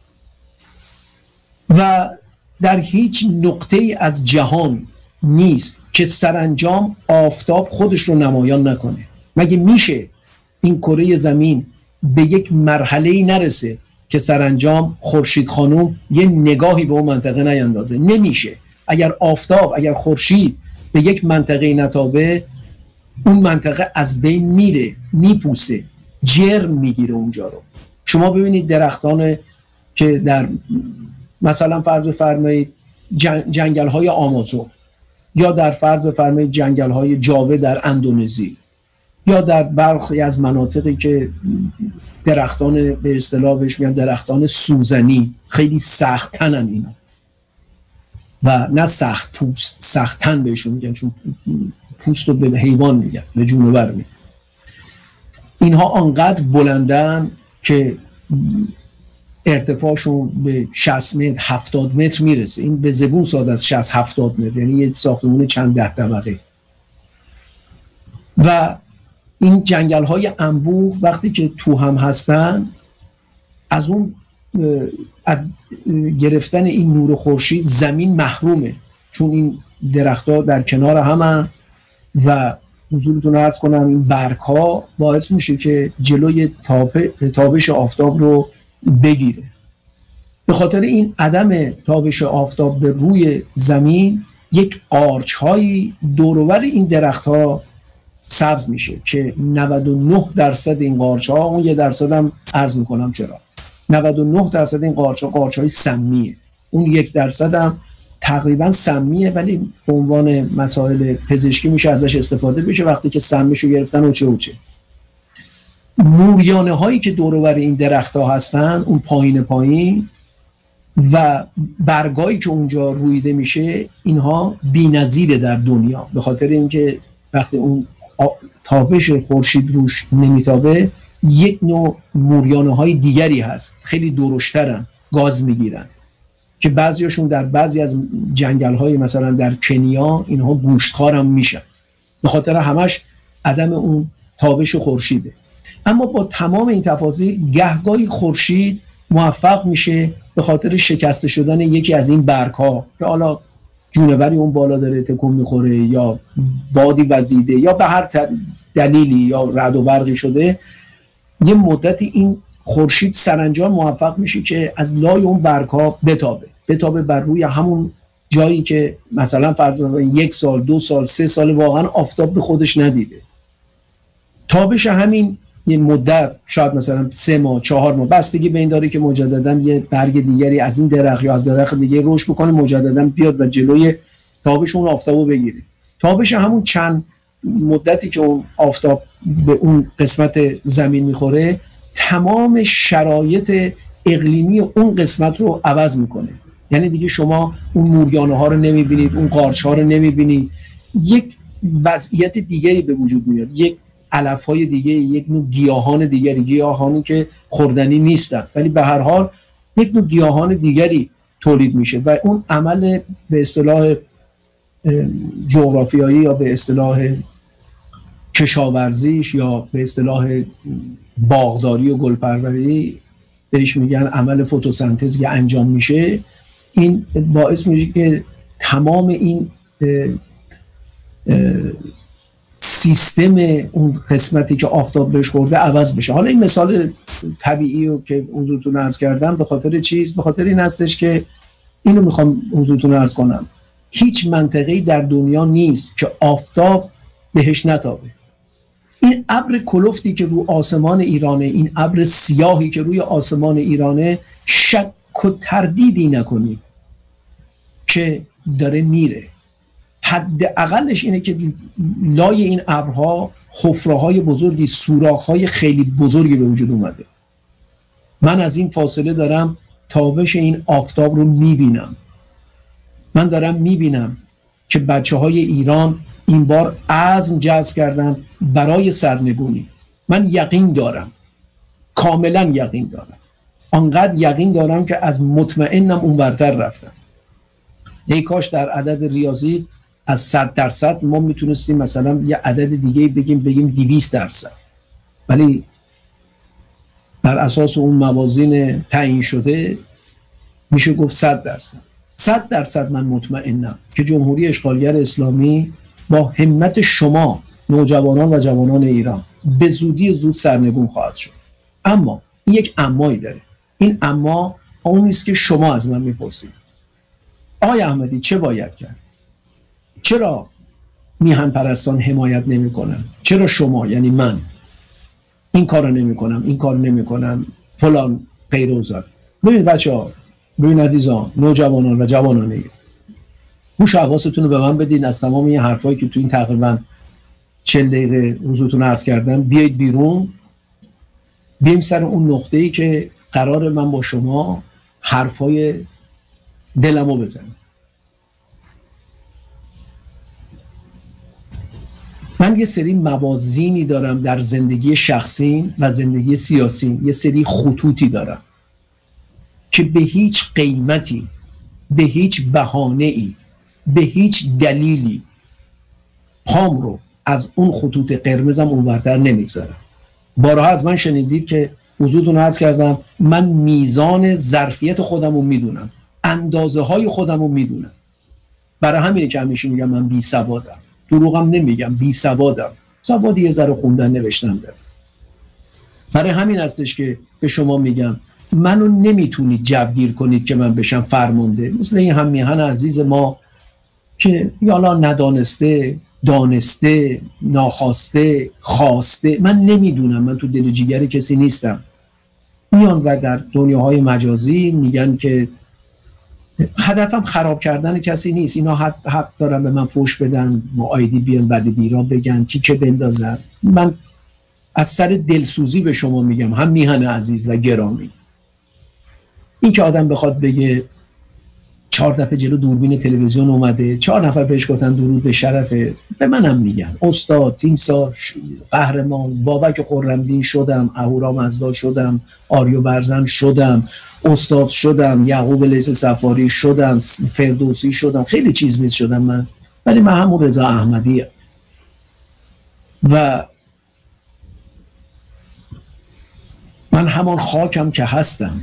و در هیچ نقطه ای از جهان نیست که سرانجام آفتاب خودش رو نمایان نکنه. مگه میشه این کره زمین به یک مرحله‌ای نرسه که سرانجام خورشید خانم یه نگاهی به اون منطقه نیندازه؟ نمیشه. اگر آفتاب، اگر خورشید به یک منطقه نتابه، اون منطقه از بین میره، میپوسه، جرم میگیره اونجا رو. شما ببینید درختان که در مثلا فرض بفرمایید جنگل های آمازون، یا در فرض بفرمایید جنگل های جاوه در اندونزی، یا در برخی از مناطقی که درختان به اصطلاح بهش میگن درختان سوزنی، خیلی سخت تنن اینا و نه سخت پوست، سخت تن بهشون میگن، چون پوست رو به حیوان میگن، به جونور میگن. اینها آنقدر بلندن که ارتفاعشون به شصت متر هفتاد متر میرسه. این به زبون ساده از شصت هفتاد متر، یعنی یه ساختمون چند ده طبقه. و این جنگل های انبوه وقتی که تو هم هستن، از اون از گرفتن این نور خورشید زمین محرومه، چون این درخت‌ها در کنار همن و حضورتون عرض کنم این برگ ها باعث میشه که جلوی تابش آفتاب رو بگیره. به خاطر این عدم تابش آفتاب به روی زمین، یک قارچ هایی دوروبر این درخت ها سبز میشه که نود و نه درصد این قارچ ها، اون یه درصد هم عرض میکنم چرا، نود و نه درصد این قارچ ها قارچ های سمیه، اون یک درصد هم تقریبا سمیه ولی به عنوان مسائل پزشکی میشه ازش استفاده بشه وقتی که سمشو گرفتن اوچه اوچه. موریانه هایی که دوروبر این درخت ها هستن، اون پایین پایین و برگایی که اونجا رویده میشه، اینها بی‌نظیره در دنیا، به خاطر اینکه وقتی اون تابش خورشید روش نمیتابه، یک نوع موریانه های دیگری هست، خیلی درشترن، گاز میگیرن، که بعضیاشون در بعضی از جنگل های مثلا در کنیا اینها گوشتخوار هم میشن، به خاطر همش عدم اون تابش خورشیده. اما با تمام این تفاصیل گهگاهی خورشید موفق میشه به خاطر شکسته شدن یکی از این برگ ها که حالا جونوری اون بالا داره تکون میخوره یا بادی وزیده یا به هر دلیلی یا رعد و برقی شده، یه مدتی این خورشید سرانجام موفق میشه که از لای اون برگ ها بتابه بتابه بر روی همون جایی که مثلا فرض یک سال دو سال سه سال واقعا آفتاب به خودش ندیده. تابش همین یه مدت، شاید مثلا سه ماه چهار ماه، بستگی به این داره که مجددا یه برگ دیگری از این درخت یا از درخت دیگه رشد بکنه، مجددا بیاد و جلوی تابش اون آفتابو بگیره. تابش همون چند مدتی که اون آفتاب به اون قسمت زمین میخوره، تمام شرایط اقلیمی اون قسمت رو عوض میکنه. یعنی دیگه شما اون موریانه ها رو نمیبینید، اون قارچ ها رو نمیبینید، یک وضعیت دیگری به وجود میاد، یک علف های دیگه، یک نوع گیاهان دیگری، گیاهانی که خوردنی نیستن ولی به هر حال یک نوع گیاهان دیگری تولید میشه و اون عمل به اصطلاح جغرافیایی یا به اصطلاح کشاورزیش یا به اصطلاح باغداری و گلپروری بهش میگن عمل فتوسنتز که انجام میشه، این باعث میشه که تمام این اه اه سیستم اون قسمتی که آفتاب بهش خورده عوض بشه. حالا این مثال طبیعی رو که حضورتون عرض کردم به خاطر چیز؟ به خاطر این هستش که اینو میخوام حضورتون عرض کنم، هیچ منطقه‌ای در دنیا نیست که آفتاب بهش نتابه. این ابر کلفتی که رو آسمان ایرانه، این ابر سیاهی که روی آسمان ایرانه، شک و تردیدی نکنید که داره میره. حداقلش اینه که لای این ابرها حفره‌های بزرگی، سوراخ‌های خیلی بزرگی به وجود اومده. من از این فاصله دارم تابش این آفتاب رو میبینم. من دارم میبینم که بچه‌های ایران این بار عزم جذب کردن برای سرنگونی. من یقین دارم، کاملا یقین دارم، آنقدر یقین دارم که از مطمئنم اون برتر رفتم. ای کاش در عدد ریاضی از صد درصد ما میتونستیم مثلا یه عدد دیگه بگیم بگیم دویست درصد، ولی بر اساس اون موازین تعیین شده میشه گفت صد درصد. صد درصد من مطمئنم که جمهوری اشغالگر اسلامی با همت شما نوجوانان و جوانان ایران به زودی زود سرنگون خواهد شد. اما این یک امایی داره. این اما اون نیست که شما از من میپرسید آقای احمدی چه باید کرد؟ چرا میهن پرستان حمایت نمی کنن؟ چرا شما یعنی من این کارو نمی کنم، این کارو نمی کنم، فلان غیر اوزار؟ ببینید بچه‌ها، ببین عزیزان، نوجوانان و جوانان ایران، گوش حواستون رو به من بدین. از تمام این حرفایی که تو این تقریبا چهل دقیقه حضورتون عرض کردم بیایید بیرون، بیایم سر اون نقطه‌ای که قرار من با شما حرفای دلمو بزنم. من یه سری موازینی دارم در زندگی شخصی و زندگی سیاسی، یه سری خطوطی دارم که به هیچ قیمتی، به هیچ بهانه‌ای، به هیچ دلیلی پام رو از اون خطوط قرمزم اونورتر نمیگذارم. بارها از من شنیدید که حضورتون عرض کردم من میزان ظرفیت خودم رو میدونم، اندازه های خودم رو میدونم. برای همینه که همیشه میگم من بی سوادم. دروغم نمیگم، بی سوادم. سوادی یه ذره خوندن نوشتن دارم. برای همین هستش که به شما میگم منو نمیتونید جوگیر کنید که من بشم فرمانده. مثل این هم میهن عزیز ما که یالا ندانسته، دانسته، ناخواسته، خواسته، من نمیدونم، من تو دل و جیگر کسی نیستم. میان و در دنیاهای مجازی میگن که هدفم خراب کردن کسی نیست، اینا حق, حق دارن به من فوش بدن، معایدی بیان بعد دیرا بگن، تیکه بندازن. من از سر دلسوزی به شما میگم، هم میهن عزیز و گرامی، این که آدم بخواد بگه چهار دفعه جلو دوربین تلویزیون اومده، چهار نفر بهش گفتن درود به شرفه، به منم میگن استاد، تیمسار، قهرمان، بابک خرمدین شدم، اهورامزدا شدم، آریو برزن شدم، استاد شدم، یعقوب لیث صفاری شدم، فردوسی شدم، خیلی چیز میز شدم من، ولی من همون رضا احمدیه و من همان خاکم که هستم.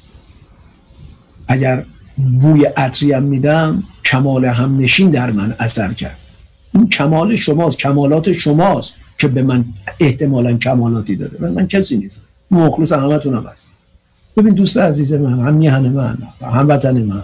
اگر بوی عطریم میدم کمال همنشین در من اثر کرد. این کمال شماست، کمالات شماست که به من احتمالاً کمالاتی داده. من, من کسی نیستم، مخلص همتونم هستم. ببین دوست عزیز من، هم میهن من، هم وطن من،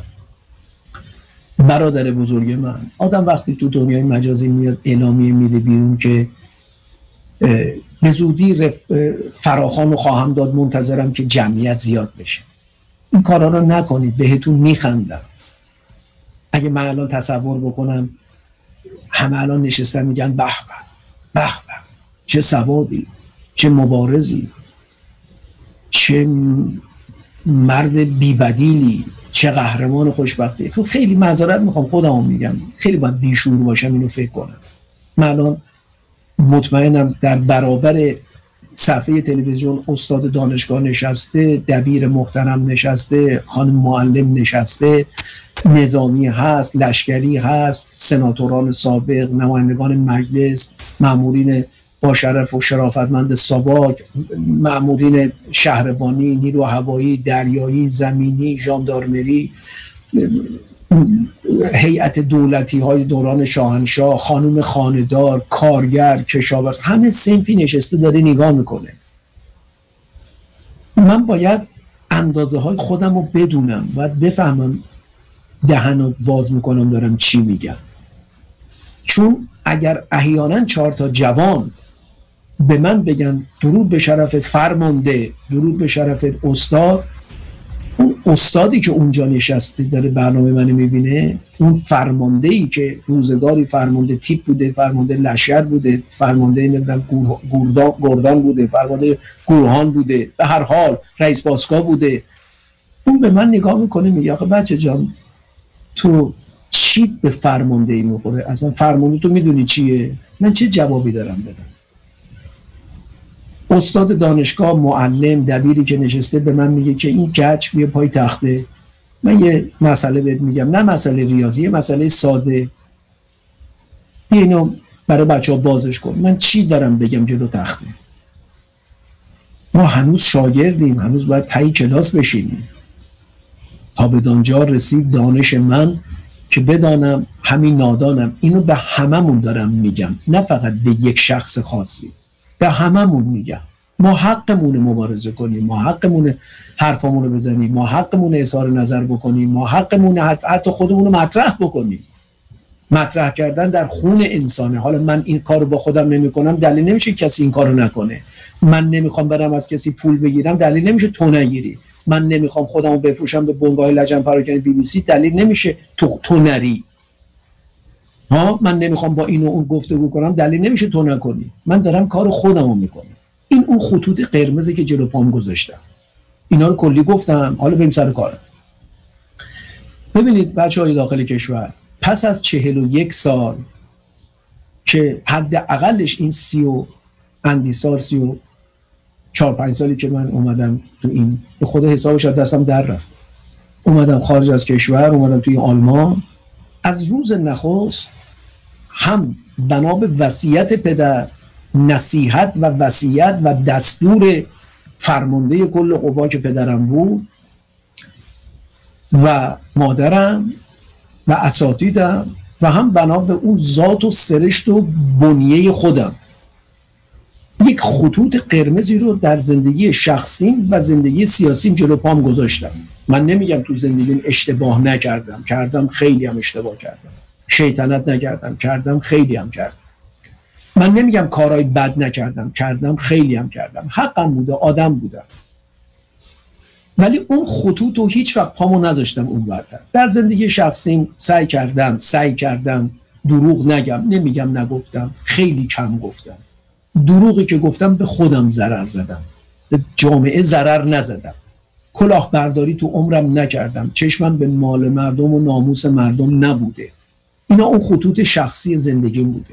برادر بزرگ من، آدم وقتی تو دنیای مجازی میاد اعلامیه میده بیرون که به زودی فراخوان رو خواهم داد، منتظرم که جمعیت زیاد بشه. این کارا رو نکنید، بهتون میخندم. اگه من الان تصور بکنم همه الان نشستن میگن به به به به، چه سوادی، چه مبارزی، چه مرد بی‌بدیلی، چه قهرمان خوشبختی. تو خیلی معذرت میخوام خودمو میگم، خیلی باید بیشعور باشم اینو فکر کنم. من الان مطمئنم در برابر صفحه تلویزیون استاد دانشگاه نشسته، دبیر محترم نشسته، خانم معلم نشسته، نظامی هست، لشکری هست، سناتوران سابق، نمایندگان مجلس، مامورین با شرف و شرافتمند ساواک، مامورین شهربانی، نیرو هوایی، دریایی، زمینی، ژاندارمری، هیئت دولتی های دوران شاهنشاه، خانم خانه‌دار، کارگر، کشاورز، همه صنفی نشسته داره نگاه میکنه. من باید اندازه های خودم رو بدونم و بفهمم دهن رو باز میکنم دارم چی میگم. چون اگر احیانا چهار تا جوان به من بگن درود به شرفت فرمانده، درود به شرفت استاد، اون استادی که اونجا نشسته داره برنامه منو میبینه، اون فرماندهی که روزگاری فرمانده تیپ بوده، فرمانده لشکر بوده، فرمانده نمیدونم گردان گردان بوده، فرمانده گروهان بوده، به هر حال رئیس باشگاه بوده، اون به من نگاه میکنه میگه آقا بچه جان تو چی به فرماندهی میخوره؟ اصلا فرمانده تو میدونی چیه؟ من چه جوابی دارم بدم؟ استاد دانشگاه، معلم، دبیری که نشسته به من میگه که این گچ بیا پای تخته. من یه مسئله بهت میگم، نه مسئله ریاضی، یه مسئله ساده. اینو برای بچه ها بازش کن. من چی دارم بگم جلو تخته؟ ما هنوز شاگردیم، هنوز باید تایی کلاس بشینیم تا به دانجا رسید دانش من که بدانم همین نادانم. اینو به هممون دارم میگم، نه فقط به یک شخص خاصی، به هممون میگم. ما حقمونه مبارزه کنیم، ما حقمونه حرفامونو بزنیم، ما حقمونه اظهار نظر بکنیم، ما حقمونه حتی خودمونو مطرح بکنیم. مطرح کردن در خون انسانه. حالا من این کارو با خودم نمی کنم، دلیل نمیشه کسی این کارو نکنه. من نمیخوام برم از کسی پول بگیرم، دلیل نمیشه تو نگیری. من نمیخوام خودمو بفروشم به بنگاه لجن پراکنده بی بی سی، دلیل نمیشه تو تو نری. ها، من نمیخوام با این و اون گفتگو کنم، دلیل نمیشه تو نکنی. من دارم کار خودمو میکنم. این اون خطوط قرمزی که جلو پام گذاشتم. اینا رو کلی گفتم، حالا بریم سر کارم. ببینید بچه‌های داخل کشور، پس از چهل و یک سال که حداقلش این سی و اندی سال، سی و چهار پنج سالی که من اومدم تو این، به خود حسابش از دستم در رفت، اومدم خارج از کشور، اومدم توی آلمان، از روز نخست هم بنا به وصیت پدر، نصیحت و وصیت و دستور فرمانده کل قوا که پدرم بود و مادرم و اساتیدم، و هم بنا به اون ذات و سرشت و بنیه خودم، یک خطوط قرمزی رو در زندگی شخصیم و زندگی سیاسیم جلو پام گذاشتم. من نمیگم تو زندگیم اشتباه نکردم، کردم، خیلی هم اشتباه کردم. شیطنت نکردم، کردم، خیلی هم کردم. من نمیگم کارهای بد نکردم، کردم، خیلی هم کردم. حقم بوده، آدم بودم. ولی اون خطوط رو هیچ وقت پامو نذاشتم اون ورتر. در زندگی شخصیم سعی کردم، سعی کردم دروغ نگم. نمیگم نگفتم، خیلی کم گفتم. دروغی که گفتم به خودم ضرر زدم، به جامعه ضرر نزدم. کلاهبرداری تو عمرم نکردم. چشمم به مال مردم و ناموس مردم نبوده. اینا اون خطوط شخصی زندگیم بوده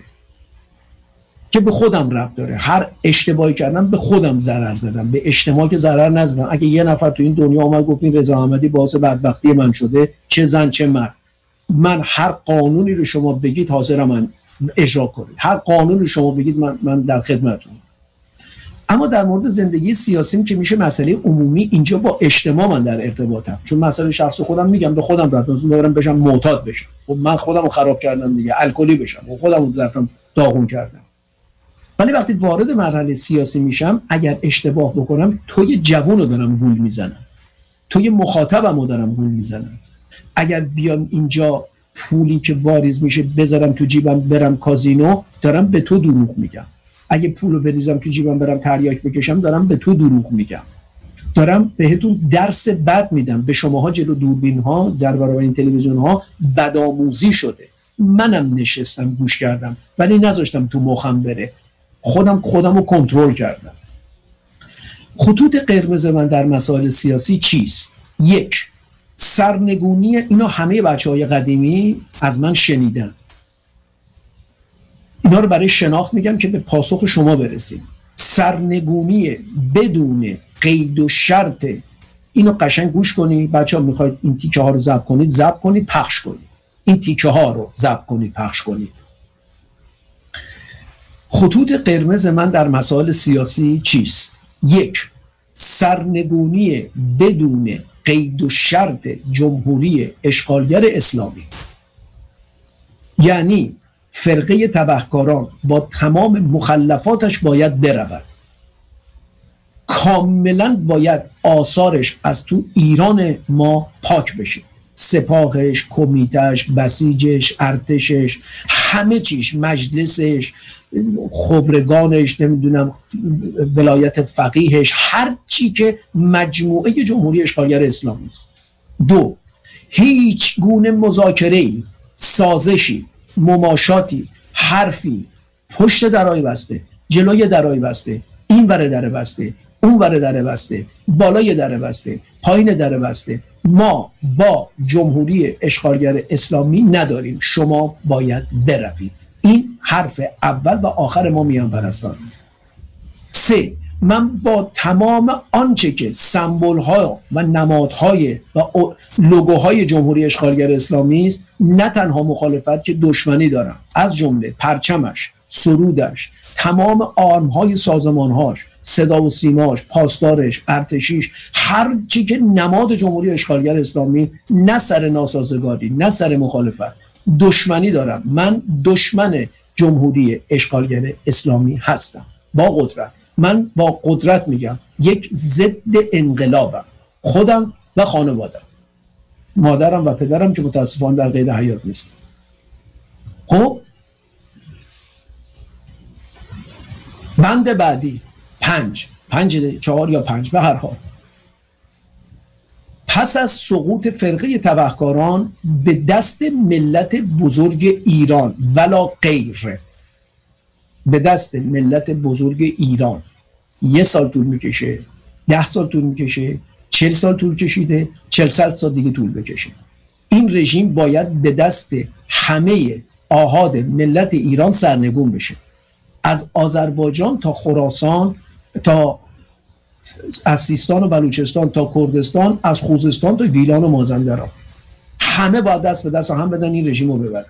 که به خودم ربط داره. هر اشتباهی کردم به خودم ضرر زدم، به اجتماع که ضرر نزدم. اگه یه نفر تو این دنیا اومد گفت این رضا احمدی باعث بدبختی من شده، چه زن چه مرد، من هر قانونی رو شما بگید حاضرم من اجرا کنید. هر قانونی رو شما بگید من من در خدمتتون. اما در مورد زندگی سیاسیم که میشه مسئله عمومی، اینجا با اجتماع من در ارتباطم. چون مسئله شخص خودم میگم به خودم رفتم ببرم بشم معتاد بشم. خب من خودم رو خراب کردم دیگه، الکلی بشم و خودم رو رفتم داغون کردم. ولی وقتی وارد مرحله سیاسی میشم، اگر اشتباه بکنم توی جوون رو دارم گول میزنم، توی مخاطبم رو دارم گول میزنم. اگر بیام اینجا پولی که واریز میشه بذارم تو جیبم برم کازینو، دارم به تو دروغ میگم. اگه پولو بریزم تو جیبم برم تریاک بکشم، دارم به تو دروغ میگم. دارم بهتون درس بد میدم. به شماها جلو دوربین ها در برابر این تلویزیون ها بدآموزی شده. منم نشستم گوش کردم ولی نذاشتم تو مخم بره. خودم خودم رو کنترل کردم. خطوط قرمز من در مسائل سیاسی چیست؟ یک، سرنگونی. اینا همه بچه‌های قدیمی از من شنیدن. اینا رو برای شناخت میگم که به پاسخ شما برسیم. سرنگونی بدون قید و شرط. اینو قشنگ گوش کنید بچه‌ها. میخواید این تیکه ها رو ضبط کنید، ضبط کنید، پخش کنید. این تیکه ها رو ضبط کنید، پخش کنید. خطوط قرمز من در مسائل سیاسی چیست؟ یک، سرنگونی بدون قید و شرط جمهوری اشغالگر اسلامی. یعنی فرقه تبهکاران با تمام مخلفاتش باید برود. کاملا باید آثارش از تو ایران ما پاک بشه. سپاهش، کمیتش، بسیجش، ارتشش، همه چیش، مجلسش، خبرگانش، نمیدونم ولایت فقیهش، هر چی که مجموعه جمهوری اشغالگر اسلامی است. دو، هیچ گونه مذاکره‌ای، سازشی، مماشاتی، حرفی پشت درای بسته، جلوی درای بسته، این ور در بسته، اون ور در بسته، بالای در بسته، پایین در بسته، ما با جمهوری اشغالگر اسلامی نداریم. شما باید بروید. این حرف اول و آخر ما میان پرستان است. سه، من با تمام آنچه که سمبل ها و نمادهای و لوگوهای جمهوری اشغالگر اسلامی است نه تنها مخالفت که دشمنی دارم، از جمله پرچمش، سرودش، تمام آرمهای سازمانهاش، صدا و سیماش، پاسدارش، ارتشیش، هر چی که نماد جمهوری اشغالگر اسلامی، نه سر ناسازگاری نه سر مخالفت، دشمنی دارم. من دشمن جمهوری اشغالگر اسلامی هستم با قدرت. من با قدرت میگم یک ضد انقلابم، خودم و خانوادم، مادرم و پدرم که متاسفانه در قید حیات نیست. خب بند بعدی پنج پنج چهار یا پنج به هر حال، پس از سقوط فرقه تبهکاران به دست ملت بزرگ ایران ولا غیر، به دست ملت بزرگ ایران یه سال طول میکشه، ده سال طول میکشه، چل سال طول کشیده، چل سال دیگه طول بکشه. این رژیم باید به دست همه آحاد ملت ایران سرنگون بشه، از آذربایجان تا خراسان، تا از سیستان و بلوچستان تا کردستان، از خوزستان تا گیلان و مازندران، همه باید دست به دست هم بدن این رژیم رو ببرن.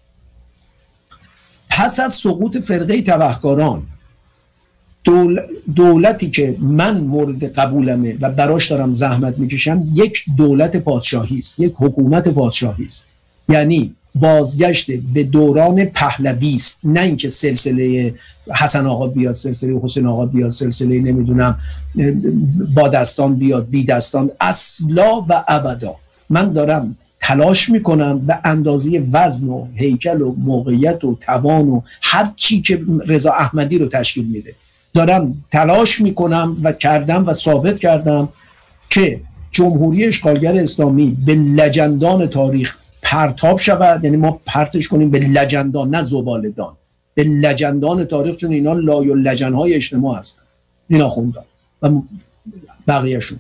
پس از سقوط فرقه تبهکاران دول... دولتی که من مورد قبولمه و براش دارم زحمت میکشم یک دولت پادشاهی است، یک حکومت پادشاهی است، یعنی بازگشت به دوران پهلوی است، نه اینکه سلسله حسن آقا بیاد، سلسله حسین آقا بیاد، سلسله نمیدونم با دستان بیاد، بی دستان، اصلا و ابدا. من دارم تلاش میکنم به اندازه وزن و هیکل و موقعیت و توان و هر چی که رضا احمدی رو تشکیل میده دارم تلاش میکنم و کردم و ثابت کردم که جمهوری اشغالگر اسلامی به لجندان تاریخ پرتاب شود، یعنی ما پرتش کنیم به لجندان، نه زبالدان، به لجندان تاریخ، چون اینا لای و لجنهای اجتماع هستن، اینا خوندن و بقیهشون،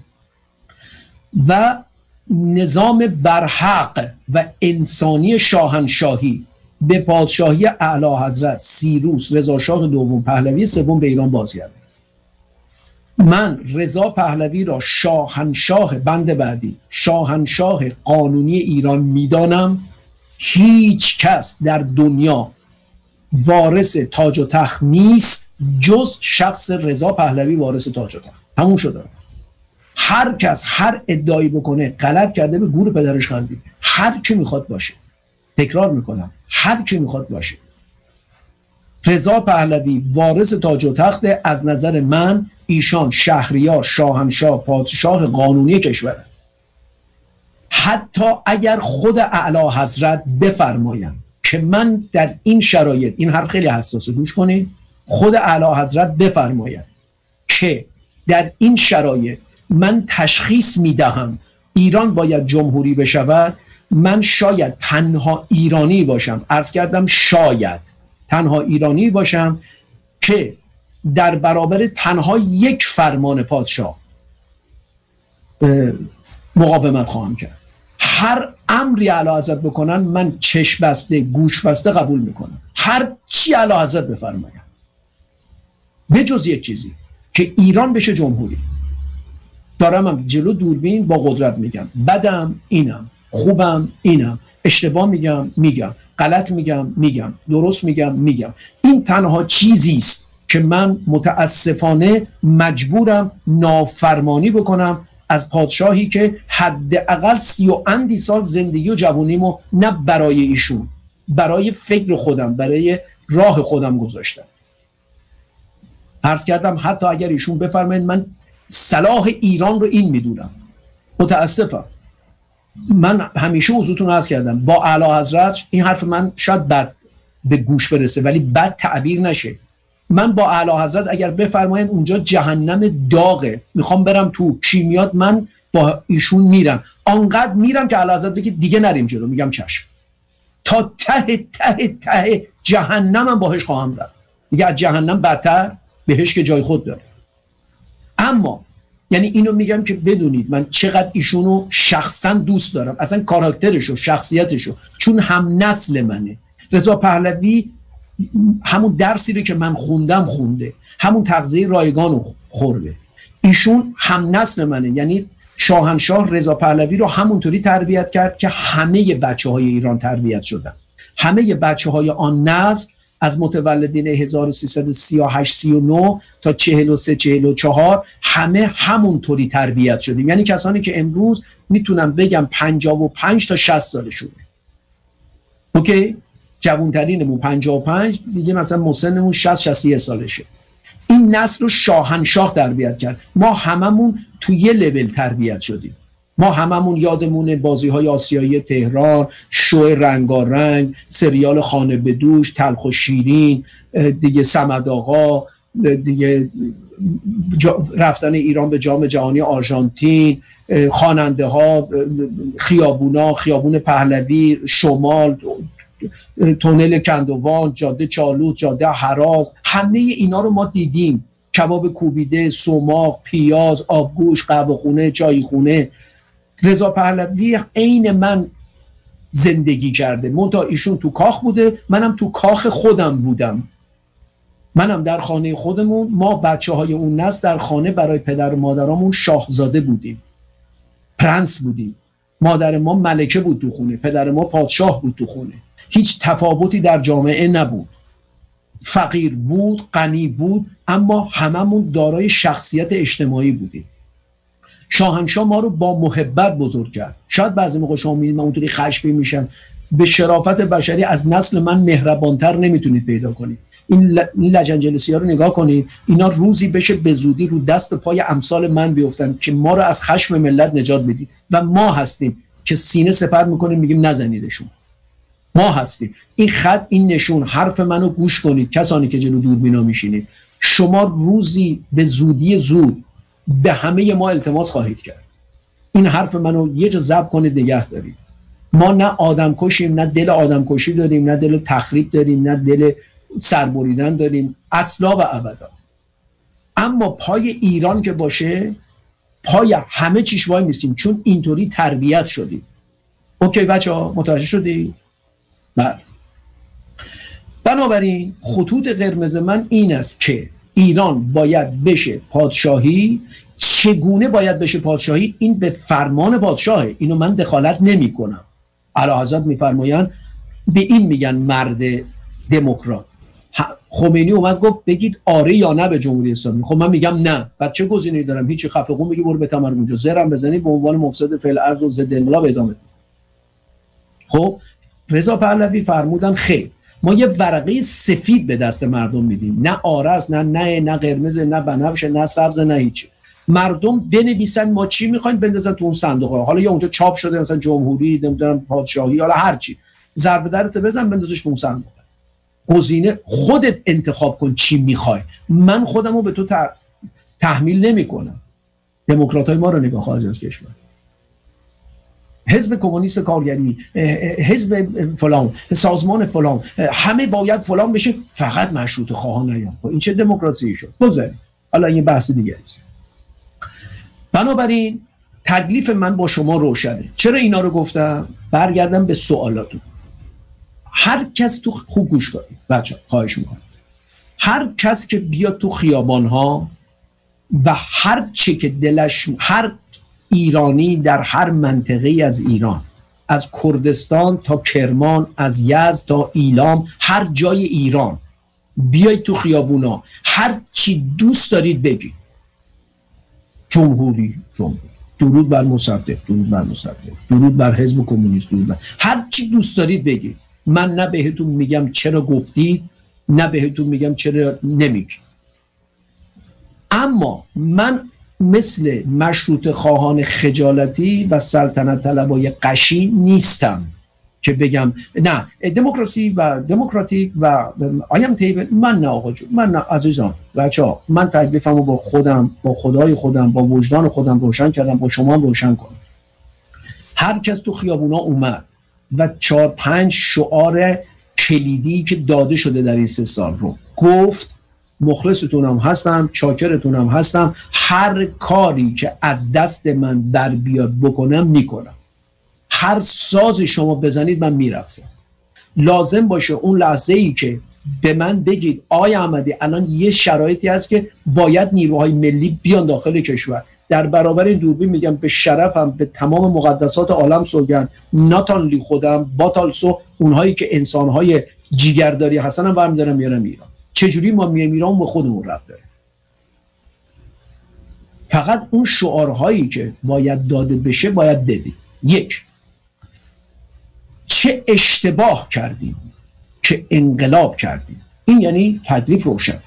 و نظام برحق و انسانی شاهنشاهی به پادشاهی اعلی حضرت سیروس رضا شاه دوم پهلوی سوم به ایران بازگرده. من رضا پهلوی را شاهنشاه، بند بعدی، شاهنشاه قانونی ایران میدانم. هیچ کس در دنیا وارث تاج و تخت نیست جز شخص رضا پهلوی وارث تاج و تخت. همون شده. هر کس هر ادعایی بکنه غلط کرده، به گور پدرش خندید. هر کی میخواد باشه، تکرار میکنم، هر کی میخواد باشه، رضا پهلوی وارث تاج و تخت. از نظر من ایشان شهریار، شاهنشاه، پادشاه قانونی کشوره. حتی اگر خود اعلی حضرت بفرمایند که من در این شرایط، این حرف خیلی حساسه، گوش کنید، خود اعلی حضرت بفرمایند که در این شرایط من تشخیص میدهم ایران باید جمهوری بشود، من شاید تنها ایرانی باشم، عرض کردم شاید تنها ایرانی باشم که در برابر تنها یک فرمان پادشاه مقاومت خواهم کرد. هر امری اعلی حضرت بکنن من چشم بسته گوش بسته قبول میکنم، هر چی اعلی حضرت بفرماین، به جز یک چیزی، که ایران بشه جمهوری. دارم هم جلو دوربین با قدرت میگم، بدم اینم، خوبم اینم، اشتباه میگم میگم، غلط میگم میگم، درست میگم میگم. این تنها چیزی است که من متاسفانه مجبورم نافرمانی بکنم از پادشاهی که حداقل سی و اندی سال زندگی و جوانیمو نه برای ایشون، برای فکر خودم، برای راه خودم گذاشتم. عرض کردم حتی اگر ایشون بفرمایید من صلاح ایران رو این میدونم، متاسفم. من همیشه حضورتون عرض کردم با اعلی حضرت این حرف من شاید بد به گوش برسه ولی بد تعبیر نشه. من با اعلی حضرت اگر بفرمایید اونجا جهنم داغه، میخوام برم تو، کیمیات، من با ایشون میرم، آنقدر میرم که اعلی حضرت بگه دیگه نریم جلو، میگم چشم، تا ته ته ته جهنمم باهاش خواهم رفت. دیگه از جهنم بدتر بهش که جای خود داره. اما یعنی اینو میگم که بدونید من چقدر ایشونو شخصا دوست دارم، اصلا کاراکترشو، شخصیتشو، چون هم نسل منه. رضا پهلوی همون درسی رو که من خوندم خونده، همون تغذیه رایگان رو خورده. ایشون هم نسل منه، یعنی شاهنشاه رضا پهلوی رو همونطوری تربیت کرد که همه بچه های ایران تربیت شدن. همه بچه های آن نسل از متولدین هزار و سیصد و سی و هشت سی و نه تا چهل و سه چهل و چهار همه همونطوری تربیت شدیم. یعنی کسانی که امروز میتونم بگم پنجاه و پنج تا شصت سالشونه. اوکی؟ جوانترینمون پنجاه و پنج، دیگه مثلا مسنمون شصت شصت و یک سالشه. این نسل رو شاهنشاه تربیت کرد. ما هممون تو یه لول تربیت شدیم. ما هممون یادمونه بازی های آسیایی تهران، شو رنگارنگ، سریال خانه به دوش، تلخ و شیرین، دیگه صمد آقا، دیگه رفتن ایران به جام جهانی آرژانتین، خواننده ها، خیابونا، خیابون پهلوی، شمال، تونل کندوان، جاده چالوت، جاده هراز، همه اینا رو ما دیدیم. کباب کوبیده، سماق، پیاز، آبگوش، قهوه‌خونه، چایخونه. رضا پهلوی عین من زندگی کرده، منتها ایشون تو کاخ بوده، منم تو کاخ خودم بودم. منم در خانه خودمون، ما بچه های اون نسل در خانه برای پدر و مادرامون شاهزاده بودیم، پرنس بودیم. مادر ما ملکه بود تو خونه، پدر ما پادشاه بود تو خونه. هیچ تفاوتی در جامعه نبود. فقیر بود، غنی بود، اما هممون دارای شخصیت اجتماعی بودیم. شاهنشاه ما رو با محبت بزرگ کرد. شاید بعضی موقع شما می‌بینید من اونطوری خشمگین میشم، به شرافت بشری از نسل من مهربانتر نمیتونید پیدا کنید. این لجنجلسی‌ها رو نگاه کنید، اینا روزی بشه به زودی رو دست پای امثال من بیفتن که ما رو از خشم ملت نجات بدید و ما هستیم که سینه سپر میکنیم میگیم نزنیدشون. ما هستیم. این خط، این نشون، حرف منو گوش کنید کسانی که جلو دوربینا میشینید. شما روزی به زودی زود به همه ما التماس خواهید کرد. این حرف منو یه جا ضبط کنید، نگه دارید. ما نه آدم کشیم، نه دل آدم کشی داریم، نه دل تخریب داریم، نه دل سربریدن داریم، اصلا و ابدا. اما پای ایران که باشه، پای همه چیش وای میسیم، چون اینطوری تربیت شدیم. اوکی بچه ها، متوجه شدی؟ بله. بنابراین خطوط قرمز من این است که ایران باید بشه پادشاهی. چگونه باید بشه پادشاهی؟ این به فرمان پادشاهه، اینو من دخالت نمی کنم. اعلیحضرت میفرمایند به این میگن مرد دموکرات. خمینی اومد گفت بگید آره یا نه به جمهوری اسلامی. خب من میگم نه. بعد چه گزینه‌ای دارم؟ هیچ. خفقون بگی برو به تمر اونجا زرم بزنی به عنوان مفسد فعل ارض و ضد انقلاب ادامه. خب رضا پهلوی فرمودن خیر، ما یه ورقه سفید به دست مردم میدیم، نه آرس، نه نه نه قرمز، نه بنفش، نه سبز، نه هیچی. مردم بنویسن ما چی میخوایم بندازن تو اون صندوق. حالا یا اونجا چاپ شده مثلا جمهوری، نمیدونم پادشاهی، حالا هر چی، ضربه درت بزن بندازش تو اون صندوق. گزینه خودت انتخاب کن چی میخوای. من خودمو به تو تحمیل نمیکنم. دموکراتای ما رو نگاه، خارج از کشور، حزب کمونیست کارگری، حزب فلان، سازمان فلان، همه باید فلان بشه، فقط مشروط خواهان نیان. این چه دموکراسی شد؟ بگذاریم، حالا این بحث دیگری است. بنابراین تکلیف من با شما روشنه. چرا اینا رو گفتم؟ برگردم به سوالاتون. هر کس تو خوب گوش کنید بچه، خواهش میکنم. هر کس که بیاد تو خیابان ها و هر چه که دلش، هر ایرانی در هر منطقه از ایران، از کردستان تا کرمان، از یزد تا ایلام، هر جای ایران بیایید تو خیابونا، هر چی دوست دارید بگید. جمهوری، جمهوری، درود بر مصدق، درود بر مصدق، درود بر حزب کمونیست، درود بر هر چی دوست دارید بگید. من نه بهتون میگم چرا گفتید، نه بهتون میگم چرا نمیگید. اما من مثل مشروط خواهان خجالتی و سلطنت طلبای قشی نیستم که بگم نه دموکراسی و دموکراتیک و آیم تیبل. من نه آقا جون، من نه عزیزان، بچه‌ها، من تکلیفمو با خودم، با خدای خودم، با وجدان خودم روشن کردم، با شما هم روشن کنم. هر کس تو خیابونا اومد و چهار پنج شعار کلیدی که داده شده در این سه سال رو گفت، مخلصتونم هستم، چاکرتونم هستم، هر کاری که از دست من در بیاد بکنم میکنم، هر ساز شما بزنید من میرقصم. لازم باشه اون لحظه ای که به من بگید آقای احمدی الان یه شرایطی هست که باید نیروهای ملی بیان داخل کشور. در برابر این دوربین میگم به شرفم، به تمام مقدسات عالم سوگند، ناتانلی خودم باتالسو، اونهایی که انسانهای جیگرداری هستن هم برمیدارم میارم ایران. چجوری ما میایم ایران؟ به خودمون ربط داره. فقط اون شعارهایی که باید داده بشه باید بدیم. یک، چه اشتباه کردیم که انقلاب کردیم. این یعنی تدریف روشن.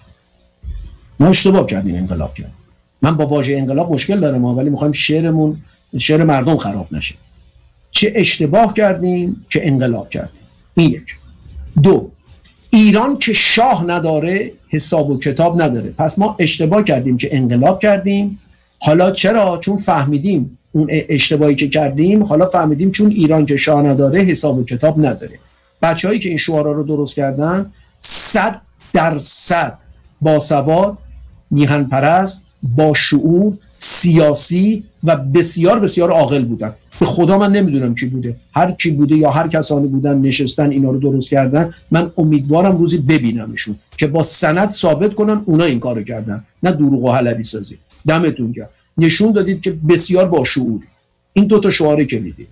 ما اشتباه کردیم انقلاب کردیم. من با واژه انقلاب مشکل دارم، ولی میخوایم شعرمون شعر مردم خراب نشه. چه اشتباه کردیم که انقلاب کردیم. این یک. دو، ایران که شاه نداره حساب و کتاب نداره. پس ما اشتباه کردیم که انقلاب کردیم. حالا چرا؟ چون فهمیدیم اون اشتباهی که کردیم، حالا فهمیدیم چون ایران که شاه نداره حساب و کتاب نداره. بچه‌هایی که این شعارا رو درست کردن صد درصد باسواد، میهن پرست، با شعور، سیاسی و بسیار بسیار عاقل بودن. به خدا من نمیدونم کی بوده، هر کی بوده یا هر کسانی بودن نشستن اینا رو درست کردن. من امیدوارم روزی ببینمشون که با سند ثابت کنن اونا این کارو کردن، نه دروغ و حلبی سازی. دمتون گرم، نشون دادید که بسیار با شعور. این دو تا شعاره که میدید،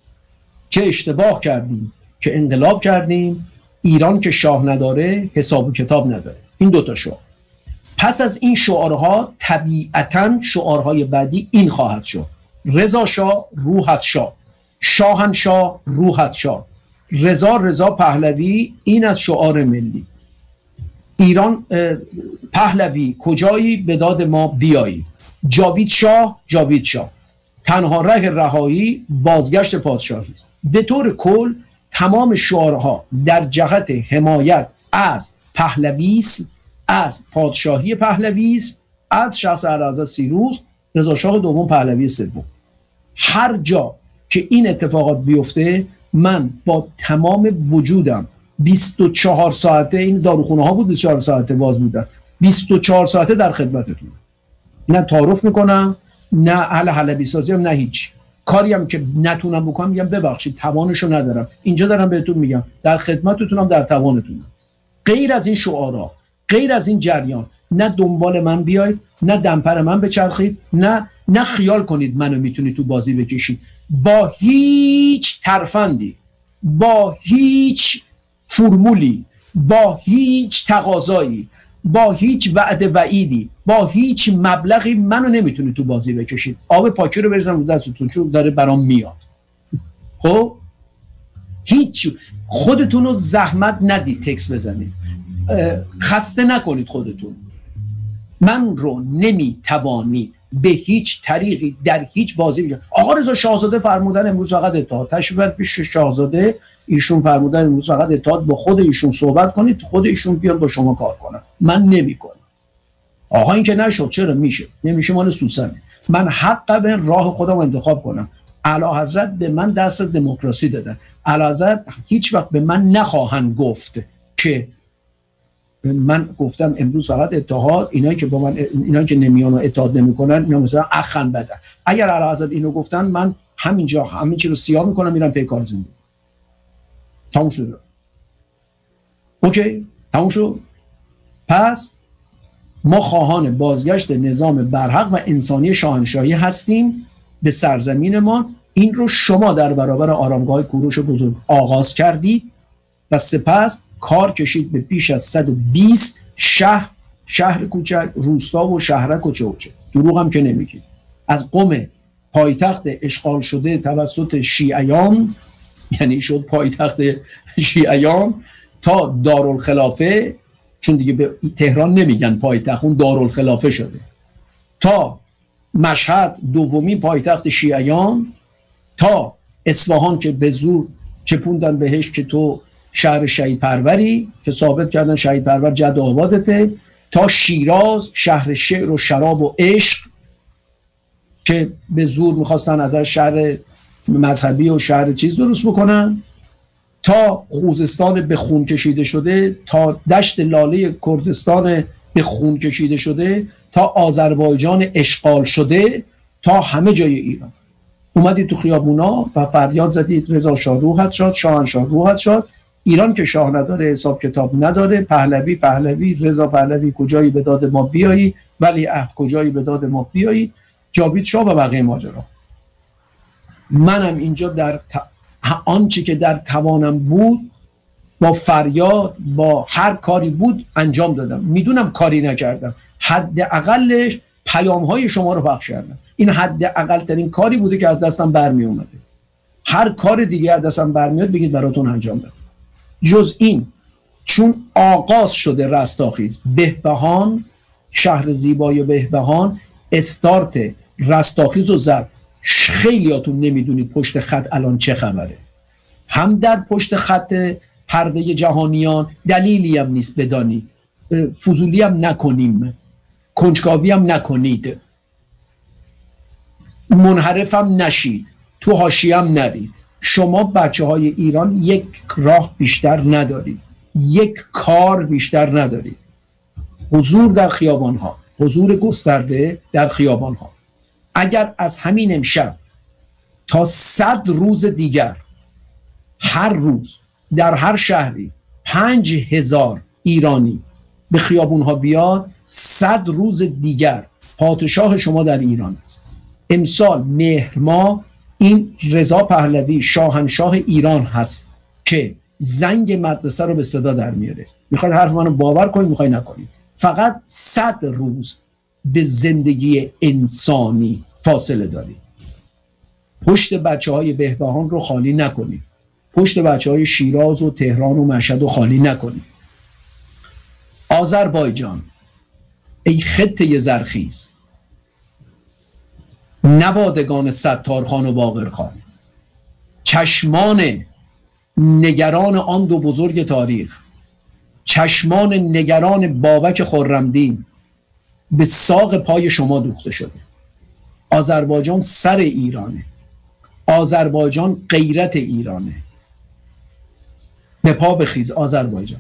چه اشتباه کردیم که انقلاب کردیم، ایران که شاه نداره حساب و کتاب نداره. این دو تا شعار. پس از این شعارها طبیعتاً شعارهای بعدی این خواهد شد: رضا شاه روحت شاه، شاهنشاه روحت شاه، رضا رضا پهلوی. این از شعار ملی ایران. پهلوی کجایی به داد ما بیایی، جاوید شاه جاوید شاه، تنها ره رهایی بازگشت پادشاهی است. به طور کل تمام شعارها در جهت حمایت از پهلوی است، از پادشاهی پهلوی است، از شخص اعلیحضرت سیروس، رضا شاه دوم پهلوی سوم. هر جا که این اتفاقات بیفته من با تمام وجودم بیست و چهار ساعته، این داروخونه ها بود بیست و چهار ساعته باز بودن، بیست و چهار ساعته در خدمتتون. نه تعارف میکنم، نه حل حلبی سازی هم، نه هیچ کاری هم که نتونم بکنم میگم ببخشید توانشو ندارم. اینجا دارم بهتون میگم در خدمتتونم، در توانتونم. غیر از این شعارا، غیر از این جریان، نه دنبال من بیاید، نه دمپر من بچرخید، نه نه خیال کنید منو میتونید تو بازی بکشید. با هیچ ترفندی، با هیچ فرمولی، با هیچ تقاضایی، با هیچ وعده وعیدی، با هیچ مبلغی منو نمیتونید تو بازی بکشید. آب پاکی رو بریزم رو دستتون چون داره برام میاد. خب هیچ، خودتون رو زحمت ندید تکس بزنید، خسته نکنید خودتون. من رو نمیتوانید به هیچ طریقی در هیچ بازی بگید. آقا رضا شاهزاده فرمودن امروز فقط اتحاد، تشریف پیش شاهزاده، ایشون فرمودن امروز فقط اتحاد، با خود ایشون صحبت کنید، خود ایشون بیان با شما کار کنن. من نمیکنم. آقا این که نشد، چرا میشه؟ نمیشه، مال سوسنه. من حق به راه خودم انتخاب کنم. اعلیحضرت به من دست دموکراسی دادن. اعلیحضرت هیچ وقت به من نخواهند گفت که من گفتم امروز فقط اتحاد، اینایی که با من اینایی که نمیان و اتحاد نمیکنن اینا مثلا اخن بدن. اگر اعلیحضرت اینو گفتن من همینجا همین چیزو سیاه میکنم میرم پی کار زندگی. تموم شد. اوکی تموم شد. پس ما خواهان بازگشت نظام برحق و انسانی شاهنشاهی هستیم به سرزمین ما. این رو شما در برابر آرامگاه کوروش بزرگ آغاز کردید و سپس کار کشید به بیش از صد و بیست شهر، شهر کوچک، روستا و شهرک و چوچه. دروغ هم که نمیگید. از قم پایتخت اشغال شده توسط شیعیان، یعنی شد پایتخت شیعیان، تا دارالخلافه، چون دیگه به تهران نمیگن پایتخت، اون دارالخلافه شده، تا مشهد دومی پایتخت شیعیان، تا اصفهان که به زور چپوندن بهش که تو شهر شهید پروری، که ثابت کردن شهید پرور جد آبادته، تا شیراز شهر شعر و شراب و عشق که به زور میخواستن ازش شهر مذهبی و شهر چیز درست بکنن، تا خوزستان به خون کشیده شده، تا دشت لاله کردستان به خون کشیده شده، تا آذربایجان اشغال شده، تا همه جای ایران. اومدید تو خیابونا و فریاد زدید رضا شاه روحت شاد، شاهنشاه روحت شاد. ایران که شاه نداره، حساب کتاب نداره، پهلوی پهلوی رضا پهلوی کجایی به داد ما بیایی، ولی عهد کجایی به داد ما بیایی، جاوید شاه و بقیه ماجرا. منم اینجا در ت... آنچه که در توانم بود با فریاد، با هر کاری بود انجام دادم. میدونم کاری نکردم، حداقلش پیام های شما رو پخش کردم. این حداقل ترین کاری بوده که از دستم برمی اومده. هر کار دیگه از دستم برمیاد بگید براتون انجام دادم. جز این، چون آغاز شده رستاخیز، بهبهان، شهر زیبای بهبهان استارت رستاخیز رو زد. خیلیاتون نمیدونید پشت خط الان چه خبره. هم در پشت خط پرده جهانیان دلیلی هم نیست بدانی، فضولی هم نکنیم، کنجکاوی هم نکنید، منحرف هم نشید، تو حاشیه هم نرید. شما بچه های ایران یک راه بیشتر ندارید، یک کار بیشتر ندارید. حضور در خیابان ها، حضور گسترده در خیابان ها. اگر از همین امشب تا صد روز دیگر هر روز در هر شهری پنج هزار ایرانی به خیابون ها بیاد، صد روز دیگر پادشاه شما در ایران است. امسال مهر ماه این رضا پهلوی شاهنشاه ایران هست که زنگ مدرسه رو به صدا در میاره. میخواید حرف منو باور کنید، میخواید نکنید. فقط صد روز به زندگی انسانی فاصله دارید. پشت بچه های بهبهان رو خالی نکنید، پشت بچه های شیراز و تهران و مشهد رو خالی نکنید. آذربایجان ای خطه زرخیز، نوادگان ستارخان و باقرخان، چشمان نگران آن دو بزرگ تاریخ، چشمان نگران بابک خرمدین به ساق پای شما دوخته شده. آذربایجان سر ایرانه، آذربایجان غیرت ایرانه. به پا بخیز آذربایجان.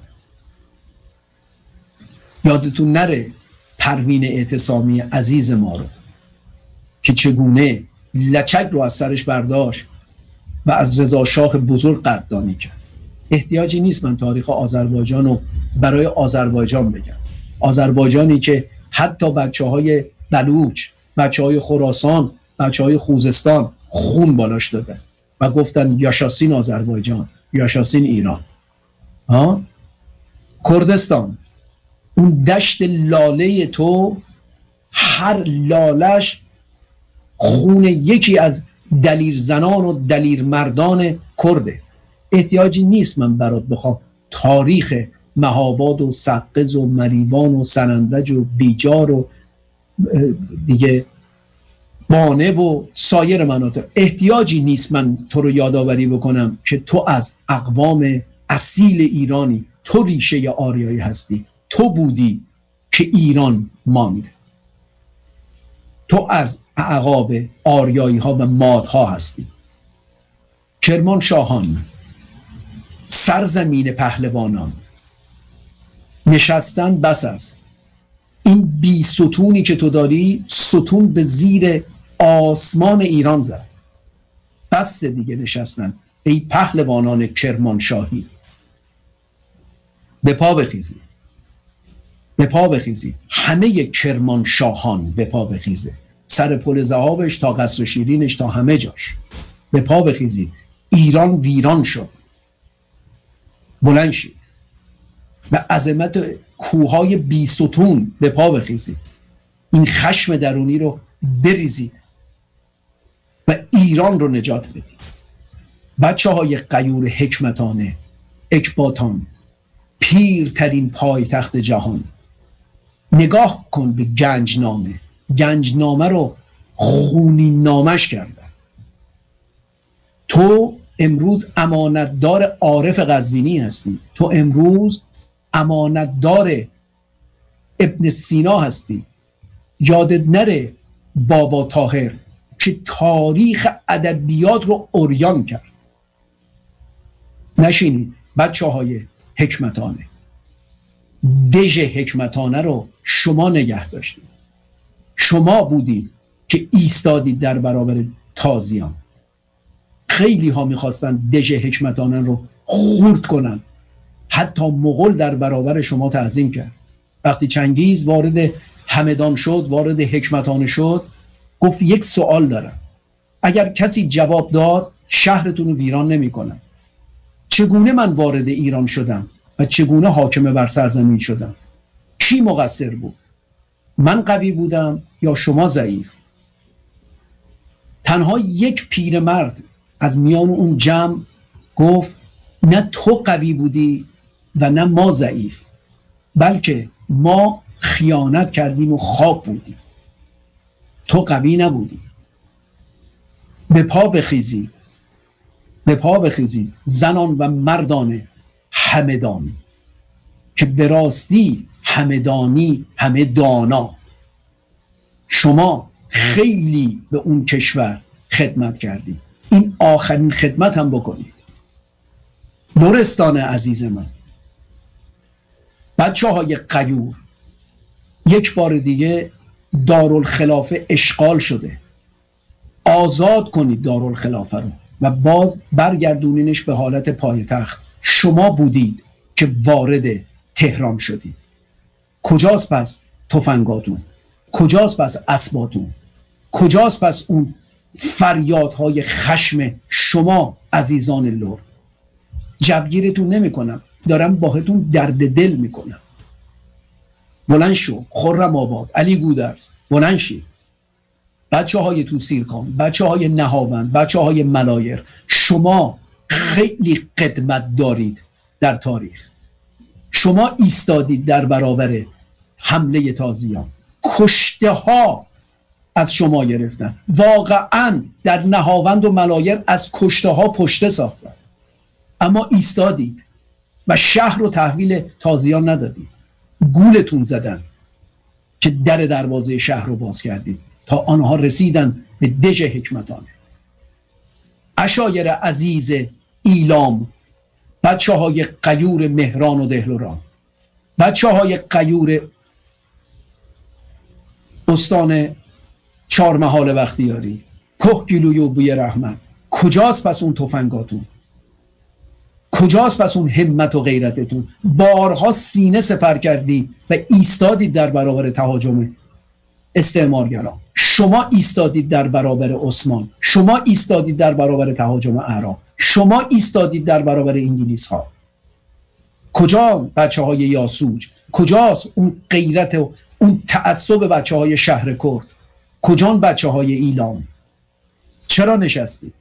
یادتون نره پروین اعتصامی عزیز ما رو که چگونه لچک رو از سرش برداشت و از رضا شاه بزرگ قدردانی کرد. احتیاجی نیست من تاریخ آذربایجان رو برای آذربایجان بگم. آذربایجانی که حتی بچه های بلوچ، بچه های خراسان، بچه های خوزستان خون بالاش دادن و گفتن یاشاسین آذربایجان، یاشاسین ایران. ها؟ کردستان، اون دشت لاله تو هر لالش خون یکی از دلیر زنان و دلیر مردان کرده. احتیاجی نیست من برات بخوام تاریخ مهاباد و سقز و مریوان و سنندج و بیجار و دیگه بانه و سایر مناطق. احتیاجی نیست من تو رو یادآوری بکنم که تو از اقوام اصیل ایرانی، تو ریشه آریایی هستی، تو بودی که ایران ماند، تو از اعقاب آریایی ها و مادها هستی. کرمانشاهان، سرزمین پهلوانان، نشستن بس است. این بی ستونی که تو داری ستون به زیر آسمان ایران زد. بس دیگه نشستن. ای پهلوانان کرمانشاهی، به پا بخیزی، به پا بخیزی. همه کرمانشاهان به پا بخیزه، سر پل ذهابش تا قصر شیرینش تا همه جاش به پا بخیزی. ایران ویران شد. بلند شید به عظمت کوههای بی ستون به پا بخیزید. این خشم درونی رو بریزید و ایران رو نجات بدید. بچه های غیور حکمتانه، اکباتان، پیرترین پایتخت جهان، نگاه کن به گنجنامه. گنجنامه رو خونی نامش کردن. تو امروز امانتدار عارف قزوینی هستی، تو امروز امانتدار ابن سینا هستی. یادت نره بابا طاهر که تاریخ ادبیات رو عریان کرد. نشینید بچه های حکمتانه، دژ حکمتانه رو شما نگه داشتید. شما بودید که ایستادید در برابر تازیان. خیلی ها میخواستن دژ حکمتانه رو خورد کنن، حتی مغول در برابر شما تعظیم کرد. وقتی چنگیز وارد همدان شد، وارد حکمتانه شد، گفت یک سوال دارم، اگر کسی جواب داد شهرتون رو ویران نمی کنم. چگونه من وارد ایران شدم و چگونه حاکم بر سرزمین شدم؟ کی مقصر بود؟ من قوی بودم یا شما ضعیف؟ تنها یک پیرمرد از میان اون جمع گفت نه تو قوی بودی و نه ما ضعیف، بلکه ما خیانت کردیم و خواب بودیم، تو قوی نبودی. به پا بخیزی، به پا بخیزی زنان و مردان همدانی که به راستی همدانی همه دانا. شما خیلی به اون کشور خدمت کردید، این آخرین خدمت هم بکنید. لرستان عزیز من، بچه های غیور، یک بار دیگه دارالخلافه اشغال شده، آزاد کنید دارالخلافه رو و باز برگردونینش به حالت پایتخت. شما بودید که وارد تهران شدید. کجاست پس تفنگاتون؟ کجاست پس اسباتون؟ کجاست پس اون فریادهای خشم شما عزیزان لر؟ جبگیرتون نمی کنم، دارم باهاتون درد دل می کنم. بلند شو خرم آباد، علی گودرز، بلند شید. بچه های توسیرکان، بچه های نهاوند، بچه های ملایر، شما خیلی قدمت دارید در تاریخ. شما ایستادید در برابر حمله تازیان، کشته ها از شما گرفتن، واقعا در نهاوند و ملایر از کشته ها پشته ساختن، اما ایستادید و شهر رو تحویل تازیان ندادید. گولتون زدن که در دروازه شهر رو باز کردید تا آنها رسیدن به دژ حکمتانه. عشایر عزیز ایلام، بچه های غیور مهران و دهلوران، بچه های غیور استان چهارمحال بختیاری، که گیلوی و بوی رحمت، کجاست پس اون تفنگاتون؟ کجاست پس اون همت و غیرتتون؟ بارها سینه سپر کردی و ایستادید در برابر تهاجم استعمارگران. شما ایستادید در برابر عثمان، شما ایستادید در برابر تهاجم اعراب، شما ایستادید در برابر انگلیس ها. کجا بچه های یاسوج؟ کجاست اون غیرت و اون تعصب بچه های شهر کرد؟ کجا بچه های ایلام؟ چرا نشستید؟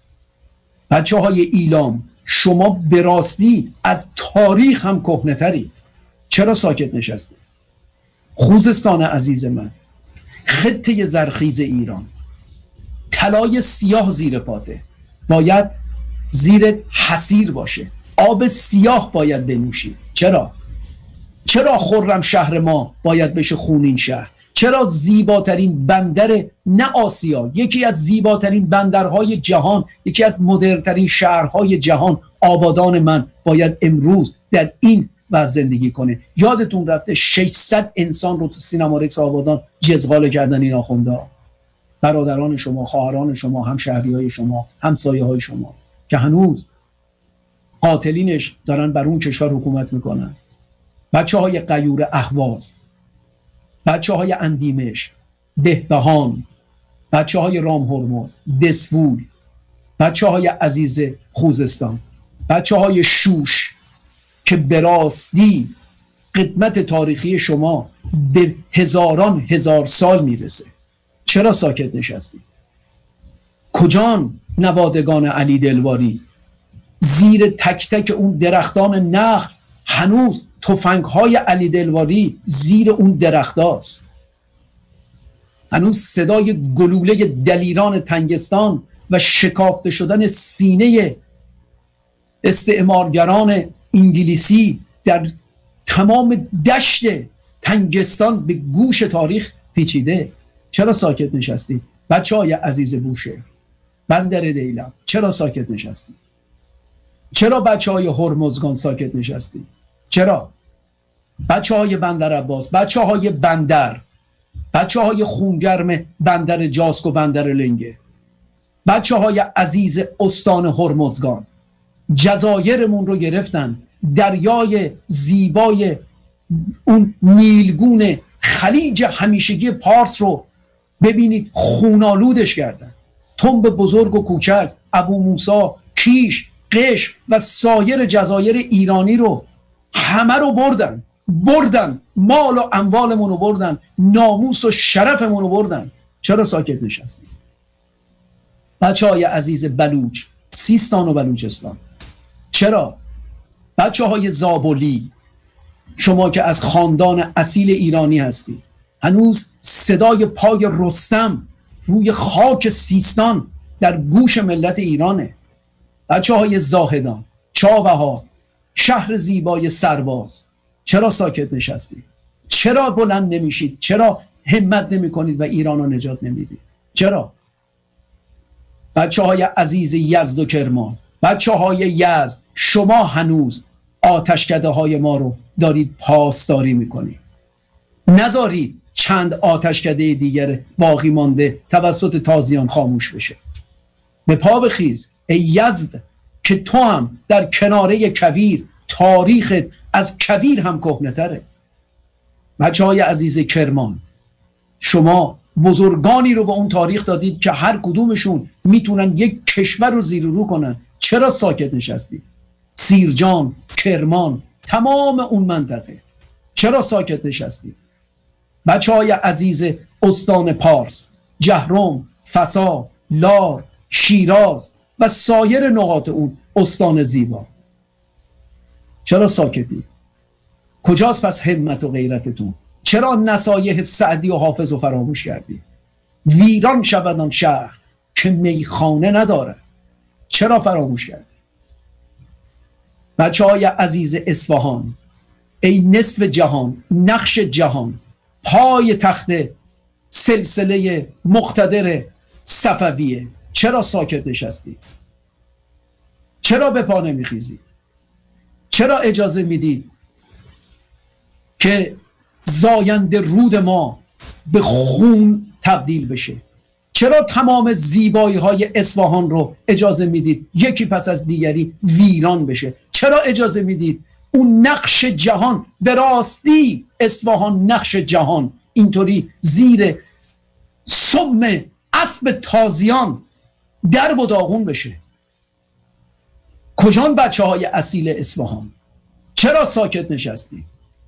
بچه های ایلام، شما به راستی از تاریخ هم کهنه‌ترید، چرا ساکت نشستید؟ خوزستان عزیز من، خطه زرخیز ایران، طلای سیاه زیر پاته، باید زیر حصیر باشه، آب سیاه باید بنوشید. چرا؟ چرا خرم شهر ما باید بشه خونین شهر؟ چرا زیباترین بندر نه آسیا، یکی از زیباترین بندرهای جهان، یکی از مدرن‌ترین شهرهای جهان، آبادان من، باید امروز در این وضع زندگی کنه؟ یادتون رفته ششصد انسان رو تو سینما رکس آبادان جزغاله کردن این آخوندا، برادران شما، خواهران شما، همشهریای شما، همسایه‌های شما، که هنوز قاتلینش دارن بر اون کشور حکومت میکنن. بچه های غیور اهواز، بچه های اندیمش، بهبهان، بچه های رام هرمز، دسفول، بچه های عزیز خوزستان، بچه های شوش که به راستی قدمت تاریخی شما به هزاران هزار سال میرسه، چرا ساکت نشستی؟ کجان نوادگان علی دلواری؟ زیر تک تک اون درختان نخل هنوز تفنگ های علی دلواری زیر اون درختاست. هنوز صدای گلوله دلیران تنگستان و شکافته شدن سینه استعمارگران انگلیسی در تمام دشت تنگستان به گوش تاریخ پیچیده. چرا ساکت نشستی؟ بچه های عزیز بوشهر، بندر دیلم، چرا ساکت نشستی؟ چرا بچه های هرمزگان ساکت نشستی؟ چرا؟ بچه های بندر عباس، بچه های بندر، بچه های خونگرم بندر جاسک و بندر لنگه، بچه های عزیز استان هرمزگان، جزایرمون رو گرفتن دریای زیبای اون نیلگون خلیج همیشگی پارس رو ببینید خونالودش کردن. تنب بزرگ و کوچک، ابو موسی، کیش، قشم و سایر جزایر ایرانی رو همه رو بردن بردن مال و اموالمون رو بردن، ناموس و شرفمون رو بردن. چرا ساکت نشستیم؟ بچه های عزیز بلوچ، سیستان و بلوچستان، چرا؟ بچه های زابلی، شما که از خاندان اصیل ایرانی هستی، هنوز صدای پای رستم روی خاک سیستان در گوش ملت ایرانه. بچه های زاهدان، چابهار، شهر زیبای سرباز، چرا ساکت نشستید؟ چرا بلند نمیشید؟ چرا همت نمی کنید و ایران رو نجات نمیدید؟ چرا؟ بچه های عزیز یزد و کرمان، بچه های یزد، شما هنوز آتشکده های ما رو دارید پاسداری میکنید. نذارید چند آتشکده دیگر باقی مانده توسط تازیان خاموش بشه. به پا بخیز ای یزد که تو هم در کناره کویر تاریخت از کویر هم کهنه‌تره. بچه های عزیز کرمان، شما بزرگانی رو به اون تاریخ دادید که هر کدومشون میتونن یک کشور رو زیر و رو کنن. چرا ساکت نشستید؟ سیرجان، کرمان، تمام اون منطقه، چرا ساکت نشستید؟ بچه های عزیز استان پارس، جهرم، فسا، لار، شیراز و سایر نقاط اون استان زیبا، چرا ساکتی؟ کجاست پس همت و غیرتتون؟ چرا نصایح سعدی و حافظ رو فراموش کردی؟ ویران شود آن شهر که میخانه نداره، چرا فراموش کردی؟ بچه های عزیز اصفهان، ای نصف جهان، نقش جهان، پای تخت سلسله مقتدر صفویه، چرا ساکت نشستی؟ چرا به پا نمیخیزی؟ چرا اجازه میدید که زاینده رود ما به خون تبدیل بشه؟ چرا تمام زیبایی های اصفهان رو اجازه میدید یکی پس از دیگری ویران بشه؟ چرا اجازه میدید اون نقش جهان، به راستی اصفهان نقش جهان، اینطوری زیر سم اسب تازیان درب و داغون بشه؟ کجان بچه های اصیل اصفهان؟ چرا ساکت نشستی؟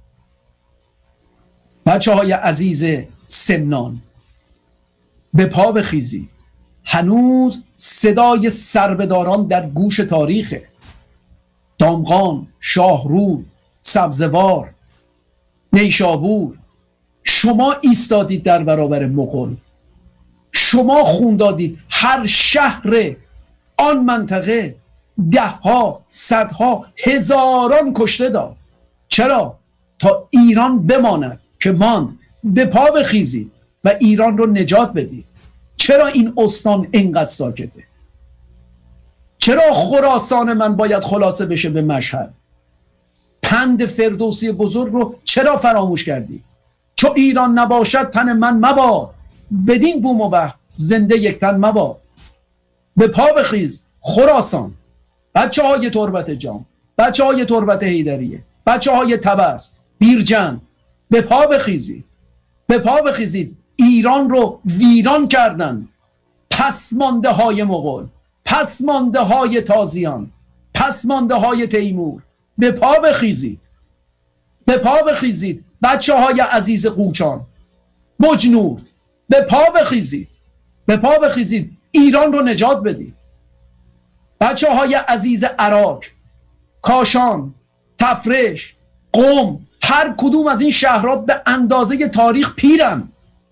بچه های عزیز سمنان، به پا بخیزی، هنوز صدای سربداران در گوش تاریخه. دامغان، شاهرود، سبزوار، نیشابور، شما ایستادید در برابر مغول، شما خون دادید. هر شهر آن منطقه ده ها، صدها، هزاران کشته داد. چرا؟ تا ایران بماند که ماند. به پا بخیزید و ایران رو نجات بدید. چرا این استان اینقدر ساکته؟ چرا خراسان من باید خلاصه بشه به مشهد؟ پند فردوسی بزرگ رو چرا فراموش کردی؟ چو ایران نباشد تن من مباد، بدین بوم و بحر زنده یک تن مباد. به پا بخیز خراسان، بچه های تربت جام، بچه های تربت حیدریه، بچه های طبس، بیرجند، به پا بخیزید، به پا بخیزید. ایران رو ویران کردن پسمانده های مغول، پسمانده های تازیان، پسمانده های تیمور. به پا بخیزید، به پا بخیزید. بچه های عزیز قوچان، بجنور، به پا بخیزید، به پا بخیزید. ایران رو نجات بدید. بچه های عزیز عراق، کاشان، تفرش، قم، هر کدوم از این شهرها به اندازه تاریخ پیرن.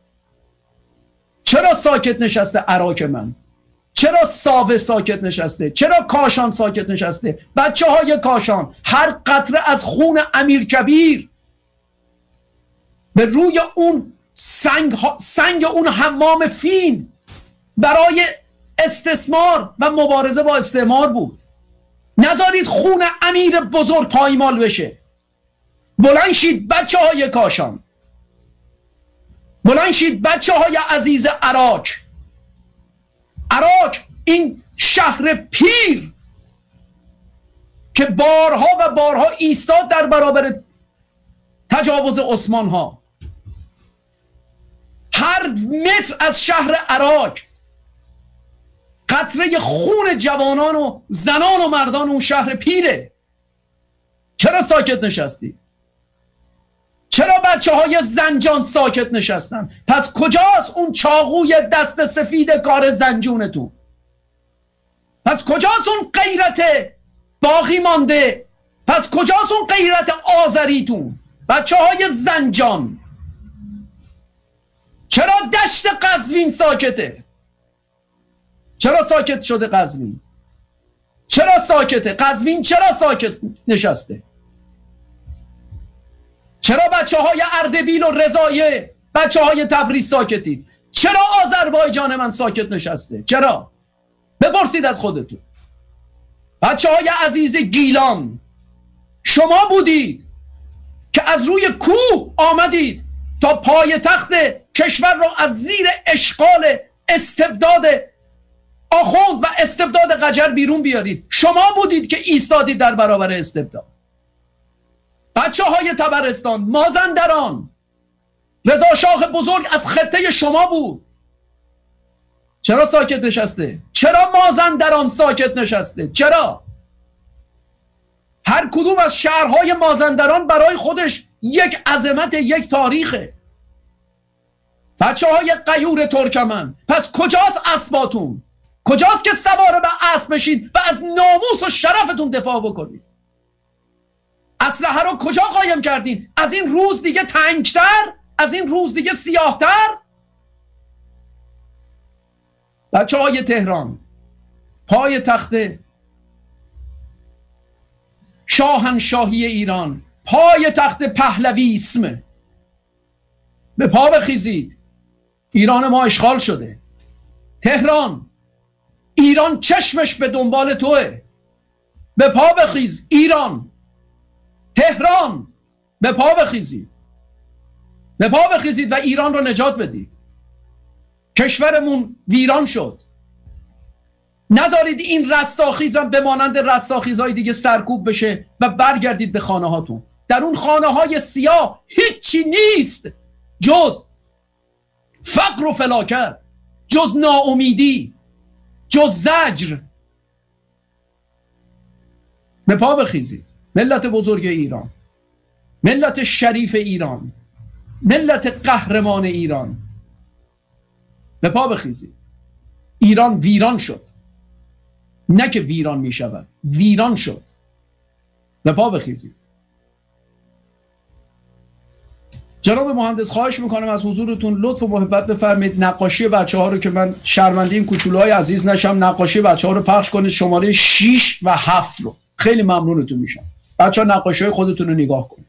چرا ساکت نشسته عراق من؟ چرا ساوه ساکت نشسته؟ چرا کاشان ساکت نشسته؟ بچه های کاشان، هر قطره از خون امیرکبیر به روی اون سنگ, ها، سنگ اون حمام فین برای استثمار و مبارزه با استعمار بود. نذارید خون امیر بزرگ پایمال بشه. بلند شید بچه های کاشان، بلند شید بچه های عزیز عراق. عراق این شهر پیر که بارها و بارها ایستاد در برابر تجاوز عثمان ها. هر متر از شهر عراق قطره خون جوانان و زنان و مردان اون شهر پیره. چرا ساکت نشستی؟ چرا بچه های زنجان ساکت نشستن؟ پس کجاست اون چاقوی دست سفید کار زنجونتون؟ پس کجاست اون غیرت باقی مانده؟ پس کجاست اون غیرت آذریتون؟ بچه های زنجان، چرا دشت قزوین ساکته؟ چرا ساکت شده قزوین؟ چرا ساکته؟ قزوین چرا ساکت نشسته؟ چرا بچه های اردبیل و رضایه، بچه های تبریز ساکتید؟ چرا آذربایجان من ساکت نشسته؟ چرا؟ بپرسید از خودتون. بچه های عزیز گیلان، شما بودید که از روی کوه آمدید تا پای تخت کشور را از زیر اشغال استبداد آخوند و استبداد قجر بیرون بیارید. شما بودید که ایستادید در برابر استبداد. بچه های تبرستان، مازندران، رضا شاه بزرگ از خطه شما بود. چرا ساکت نشسته؟ چرا مازندران ساکت نشسته؟ چرا؟ هر کدوم از شهرهای مازندران برای خودش یک عظمت، یک تاریخه. بچه های غیور ترکمن، پس کجاست اسباتون؟ کجاست که سوار به اسب بشید و از ناموس و شرفتون دفاع بکنید؟ اسلحه رو کجا قایم کردید؟ از این روز دیگه تنگتر؟ از این روز دیگه سیاهتر؟ بچه های تهران، پای تخت شاهنشاهی ایران، پای تخت پهلویسم، به پا بخیزید. ایران ما اشغال شده. تهران، ایران چشمش به دنبال توه. به پا بخیز ایران. تهران، به پا بخیزید. به پا بخیزید و ایران رو نجات بدید. کشورمون ویران شد. نذارید این رستاخیزم به مانند رستاخیزهای دیگه سرکوب بشه و برگردید به خانه هاتون. در اون خانه های سیاه هیچی نیست جز فقر و فلاکت، جز ناامیدی، جز زجر. به پا بخیزید ملت بزرگ ایران، ملت شریف ایران، ملت قهرمان ایران. به پا بخیزید. ایران ویران شد، نه که ویران می شود، ویران شد. به پا بخیزید. جناب مهندس، خواهش میکنم از حضورتون لطف و محبت بفرمایید نقاشی بچه ها رو که من شرمنده این کوچولوهای عزیز نشم، نقاشی بچه ها رو پخش کنید، شماره شش و هفت رو. خیلی ممنونتون میشم. بچه ها نقاشی های خودتون رو نگاه کنید.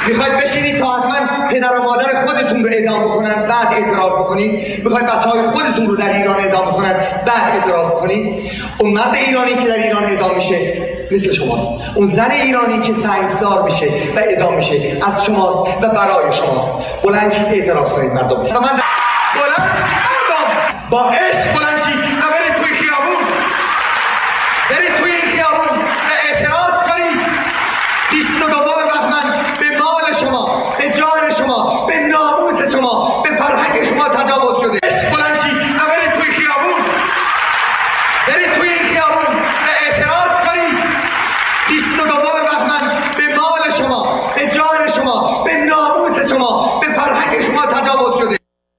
میخواید بشینید تا حتما پدر و مادر خودتون رو اعدام بکنن بعد اعتراض بکنید؟ میخواید بچهای خودتون رو در ایران اعدام بکنن بعد اعتراض بکنید؟ اون مرد ایرانی که در ایران اعدام میشه مثل شماست، اون زن ایرانی که سنگسار میشه و اعدام میشه از شماست و برای شماست. بلند شید اعتراض کنید مردم. و من بلند شید مردم، با عشق بلند شید و برید توی خیابون، برید توی این خیابون و اعتراض کنید. بیست و دوم بهمن به مال شما، به جان شما، به ناموس شما، به فرهنگ شما تجاوز شده. عشق بلند شید و برید توی خیابون، برید توی این خیابون و اعتراض کنید. بیست و دوم بهمن به مال شما، به جان شما، به ناموس شما، به فرهنگ شما تجاوز شده.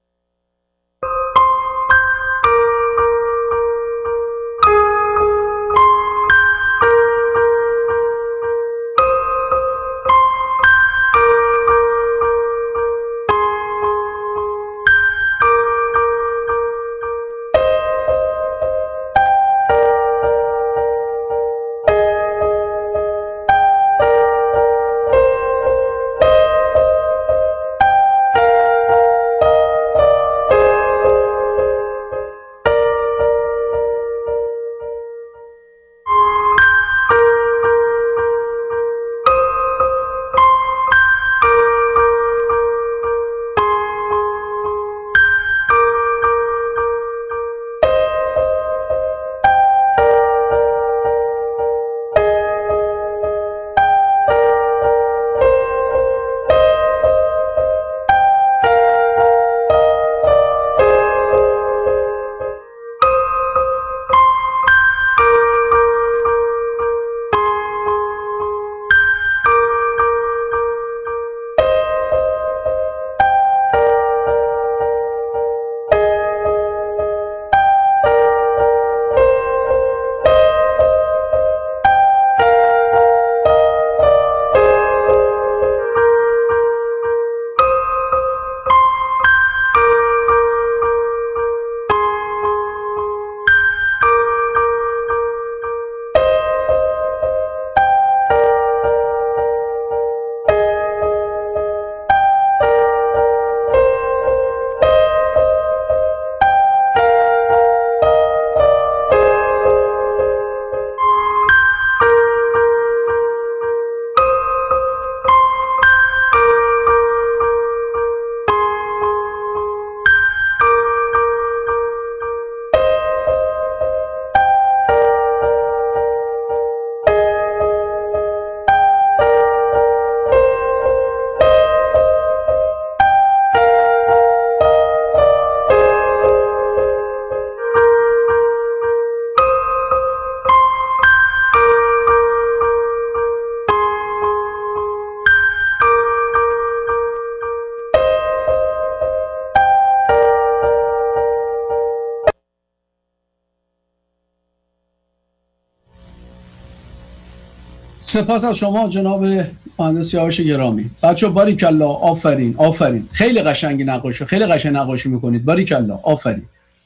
سپاس از شما جناب مهندس سیاوش گرامی. بچه‌ها باریکلا، آفرین آفرین، خیلی قشنگ نقاشی، خیلی قشنگ نقاشی میکنید، باریکلا، آفرین.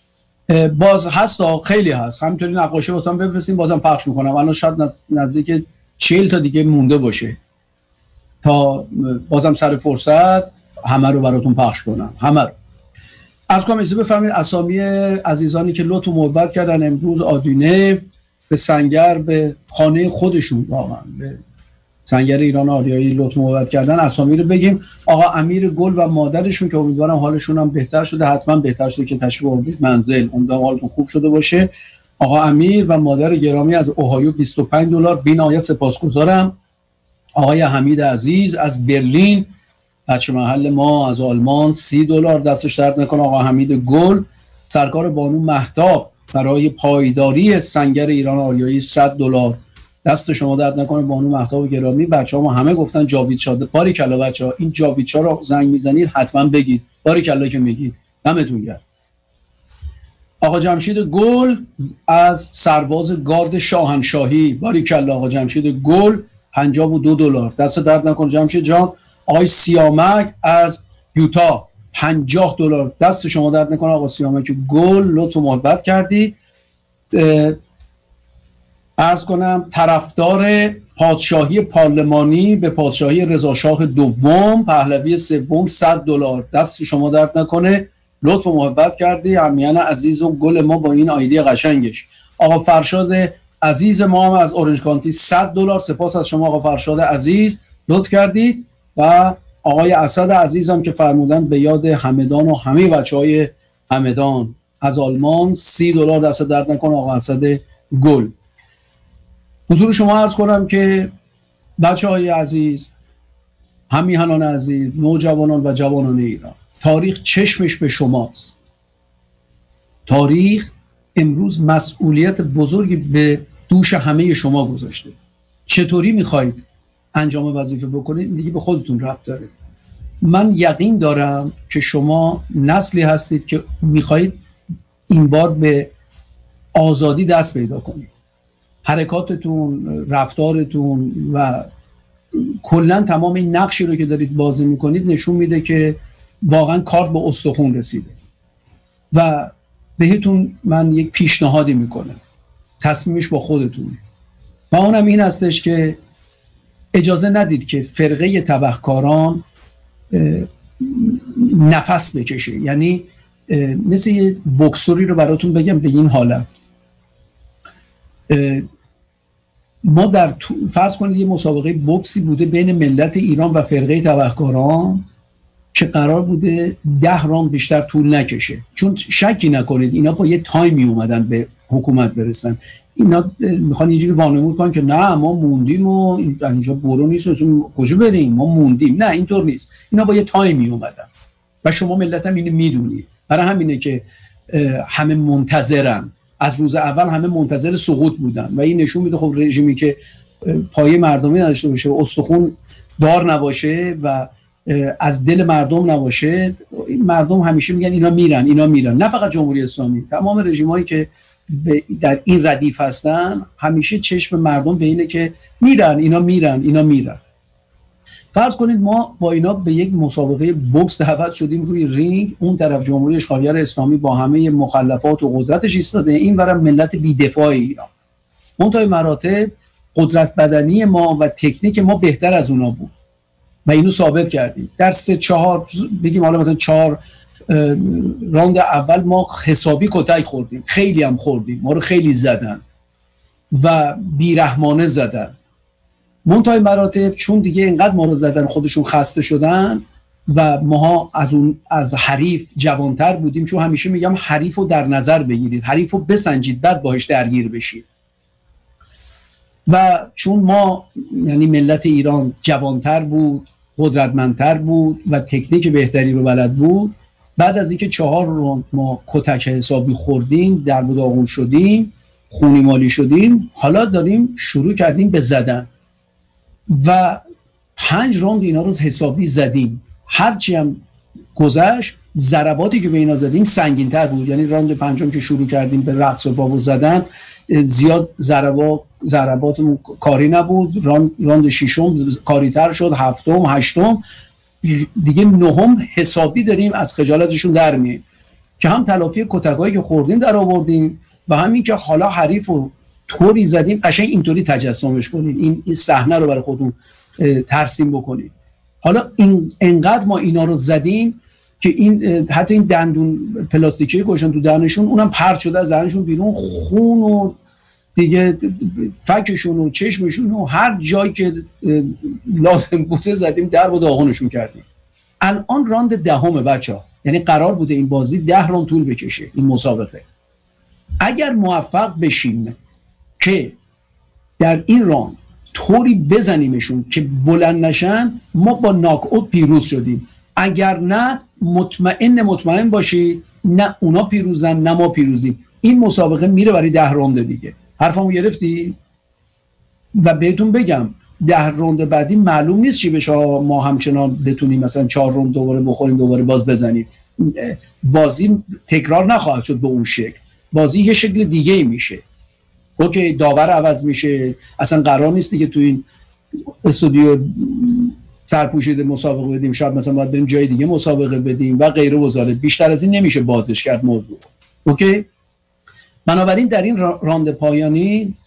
باز هست، خیلی هست، همینطوری نقاشی واسم بفرستین بازم پخش میکنم. الان شاید نزدیک چهل تا دیگه مونده باشه تا بازم سر فرصت همه رو براتون پخش کنم، همه رو. عرض کنم اجازه بفرمایید اسامی عزیزانی که لطف و محبت کردن امروز آدینه به سنگر، به خانه خودشون، واقعا به سنگر ایران آریایی لطف محبت کردن، اسامی رو بگیم. آقا امیر گل و مادرشون که امیدوارم حالشون هم بهتر شده، حتما بهتر شده که تشریف آوردید منزل، امیدوارم حالتون خوب شده باشه. آقا امیر و مادر گرامی از اوهایو بیست و پنج دلار بی‌نهایت سپاسگزارم. آقای حمید عزیز از برلین، بچه محل ما از آلمان سی دلار، دستش درد نکنه. آقا حمید گل. سرکار بانو مهتاب برای پایداری سنگر ایران آریایی صد دلار، دست شما درد نکنه بانو مهتاب گرامی. بچه‌ها ما همه گفتن جاوید شاده، باریکلا بچه‌ها، این جاوید شاه رو زنگ میزنید حتما بگید، باریکلا که میگید، دمتون گرم. آقا جمشید گل از سرباز گارد شاهنشاهی، باریکلا آقا جمشید گل، پنجاه و دو دلار، دست درد نکنه جمشید جان. آقای سیامک از یوتا پنجاه دلار، دست شما درد نکنه آقا سیامک گل، لطف و محبت کردی. عرض کنم طرفدار پادشاهی پارلمانی به پادشاهی رضاشاه دوم پهلوی سوم صد دلار. دست شما درد نکنه، لطف و محبت کردی امیان عزیز و گل ما با این آیدی قشنگش. آقا فرشاد عزیز ما هم از اورنج کانتی صد دلار. سپاس از شما آقا فرشاد عزیز، لطف کردید. و آقای اسد عزیزم که فرمودن به یاد همدان و همه بچهای همدان از آلمان سی دلار. دست درد نکنه آقا اسد گل. حضور شما عرض کنم که بچهای عزیز، همیهنان عزیز، نوجوانان و جوانان ایران، تاریخ چشمش به شماست. تاریخ امروز مسئولیت بزرگی به دوش همه شما گذاشته. چطوری میخواید انجام وظیفه بکنید دیگه به خودتون ربط داره. من یقین دارم که شما نسلی هستید که میخواید این بار به آزادی دست پیدا کنید. حرکاتتون، رفتارتون و کلا تمام این نقشی رو که دارید بازی میکنید نشون میده که واقعا کارت به استخون رسیده. و بهتون من یک پیشنهادی میکنم، تصمیمش با خودتونه، و اونم این هستش که اجازه ندید که فرقه تبهکاران نفس بکشه. یعنی مثل یه بوکسوری رو براتون بگم به این حالت، ما در فرض کنید یه مسابقه بوکسی بوده بین ملت ایران و فرقه تبهکاران که قرار بوده ده راند بیشتر طول نکشه، چون شکی نکنید اینا با یه تایمی اومدن به حکومت برسن. اینا میخوان یه جوری وانمود کنن که نه ما موندیم و اینجا برو نیست و کجا بریم ما موندیم. نه اینطور نیست، اینا با یه تایمی اومدن و شما ملت هم اینو میدونید. برای همینه که همه منتظرن، از روز اول همه منتظر سقوط بودن و این نشون میده خب رژیمی که پایه مردمی نداشته باشه و استخون دار نباشه و از دل مردم نباشه، مردم همیشه میگن اینا میرن اینا میرن. نه فقط جمهوری اسلامی، تمام رژیمایی که در این ردیف هستن همیشه چشم مردم به اینه که میرن اینا میرن اینا میرن. فرض کنید ما با اینا به یک مسابقه بوکس دعوت شدیم روی رینگ، اون طرف جمهوری اشغالگر اسلامی با همه مخلفات و قدرتش ایستاده، این برای ملت بی‌دفاع ایران. منتهای مراتب قدرت بدنی ما و تکنیک ما بهتر از اونا بود و اینو ثابت کردیم. در سه چهار بگیم حالا مثلا چهار راند اول ما حسابی کتک خوردیم، خیلی هم خوردیم، ما رو خیلی زدن و بیرحمانه زدن. منتهای مراتب چون دیگه اینقدر ما رو زدن خودشون خسته شدن و ماها از اون از حریف جوانتر بودیم، چون همیشه میگم حریف رو در نظر بگیرید، حریف رو بسنجید بعد باهاش درگیر بشید. و چون ما یعنی ملت ایران جوانتر بود، قدرتمندتر بود و تکنیک بهتری رو بلد بود، بعد از اینکه چهار راند ما کتک حسابی خوردیم، در و داغون شدیم، خونی مالی شدیم، حالا داریم شروع کردیم به زدن و پنج راند اینا رو حسابی زدیم. هرچی هم گذشت ضرباتی که به اینا زدیم سنگین تر بود. یعنی راند پنجم که شروع کردیم به رقص و بابو زدن زیاد ضربات ضرباتمون کاری نبود. راند راند ششم کاری تر شد، هفتم، هشتم، دیگه نهم حسابی داریم از خجالتشون در میاییم که هم تلافی کتکایی که خوردیم در آوردیم و همین که حالا حریف رو طوری زدیم قشنگ اینطوری تجسمش کنید، این این صحنه رو برای خودتون ترسیم بکنید. حالا این انقدر ما اینا رو زدیم که این حتی این دندون پلاستیکی گوشن تو دهنشون اونم پرت شده از دهنشون بیرون، خون و دیگه فکشون و چشمشون و هر جایی که لازم بوده زدیم، در و داغونشون کردیم. الان راند دهمه بچه‌ها، یعنی قرار بوده این بازی ده راند طول بکشه این مسابقه. اگر موفق بشیم که در این راند طوری بزنیمشون که بلند نشن، ما با ناک اوت پیروز شدیم. اگر نه مطمئن مطمئن باشی نه اونا پیروزن نه ما پیروزیم. این مسابقه میره برای ده راند دیگه. حرفمو گرفتی؟ و بهتون بگم ده راند بعدی معلوم نیست چی بشه، ما همچنان بتونیم مثلا چهار راند دوباره بخوریم دوباره باز بزنیم. بازی تکرار نخواهد شد به اون شکل، بازی یه شکل دیگه ای میشه. اوکی داور عوض میشه، اصلا قرار نیست دیگه تو این استودیو سرپوشیده مسابقه بدیم، شاید مثلا باید بریم جای دیگه مسابقه بدیم و غیره و ذالک. بیشتر از این نمیشه بازش کرد موضوع. اوکی، بنابراین در این راند پایانی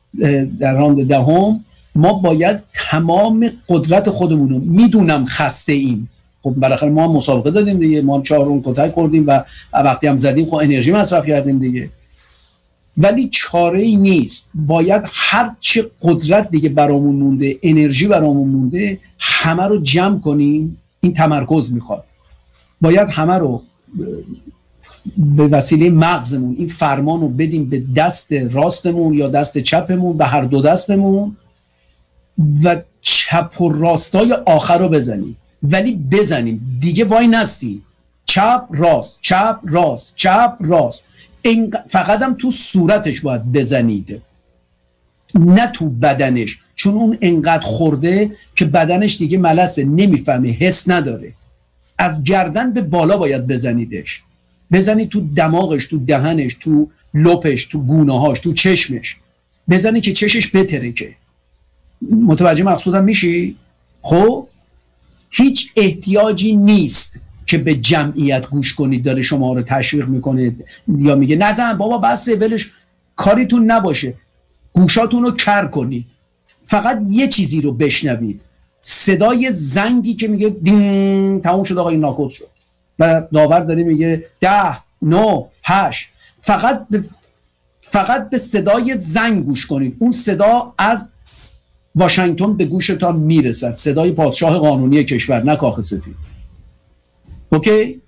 در راند دهم ما باید تمام قدرت خودمون رو، میدونم خسته ایم، خب بالاخره ما هم مسابقه دادیم دیگه، ما هم چهارم کتک خوردیم و وقتی هم زدیم خب انرژی مصرف کردیم دیگه، ولی چاره ای نیست. باید هر چه قدرت دیگه برامون مونده، انرژی برامون مونده، همه رو جمع کنیم. این تمرکز میخواد. باید همه رو به وسیله مغزمون این فرمان رو بدیم به دست راستمون یا دست چپمون، به هر دو دستمون، و چپ و راستای آخر رو بزنیم. ولی بزنیم دیگه، وای نستی چپ راست چپ راست چپ راست. این فقط هم تو صورتش باید بزنید، نه تو بدنش، چون اون انقدر خورده که بدنش دیگه ملسه، نمیفهمه، حس نداره. از گردن به بالا باید بزنیدش، بزنید تو دماغش، تو دهنش، تو لپش، تو گونه‌هاش، تو چشمش، بزنید که چشش بترکه. متوجه مقصودم میشی؟ خب هیچ احتیاجی نیست که به جمعیت گوش کنید داره شما رو تشویق میکنه یا میگه نزن بابا بسه ولش، کاریتون نباشه، گوشاتون رو کر کنید، فقط یه چیزی رو بشنوید، صدای زنگی که میگه دین تموم شد آقا این ناکوت شد و داور داره میگه ده نو هشت. فقط به فقط به صدای زنگ گوش کنید. اون صدا از واشنگتن به گوشتان میرسد، صدای پادشاه قانونی کشور، نه کاخ سفید. اوکی؟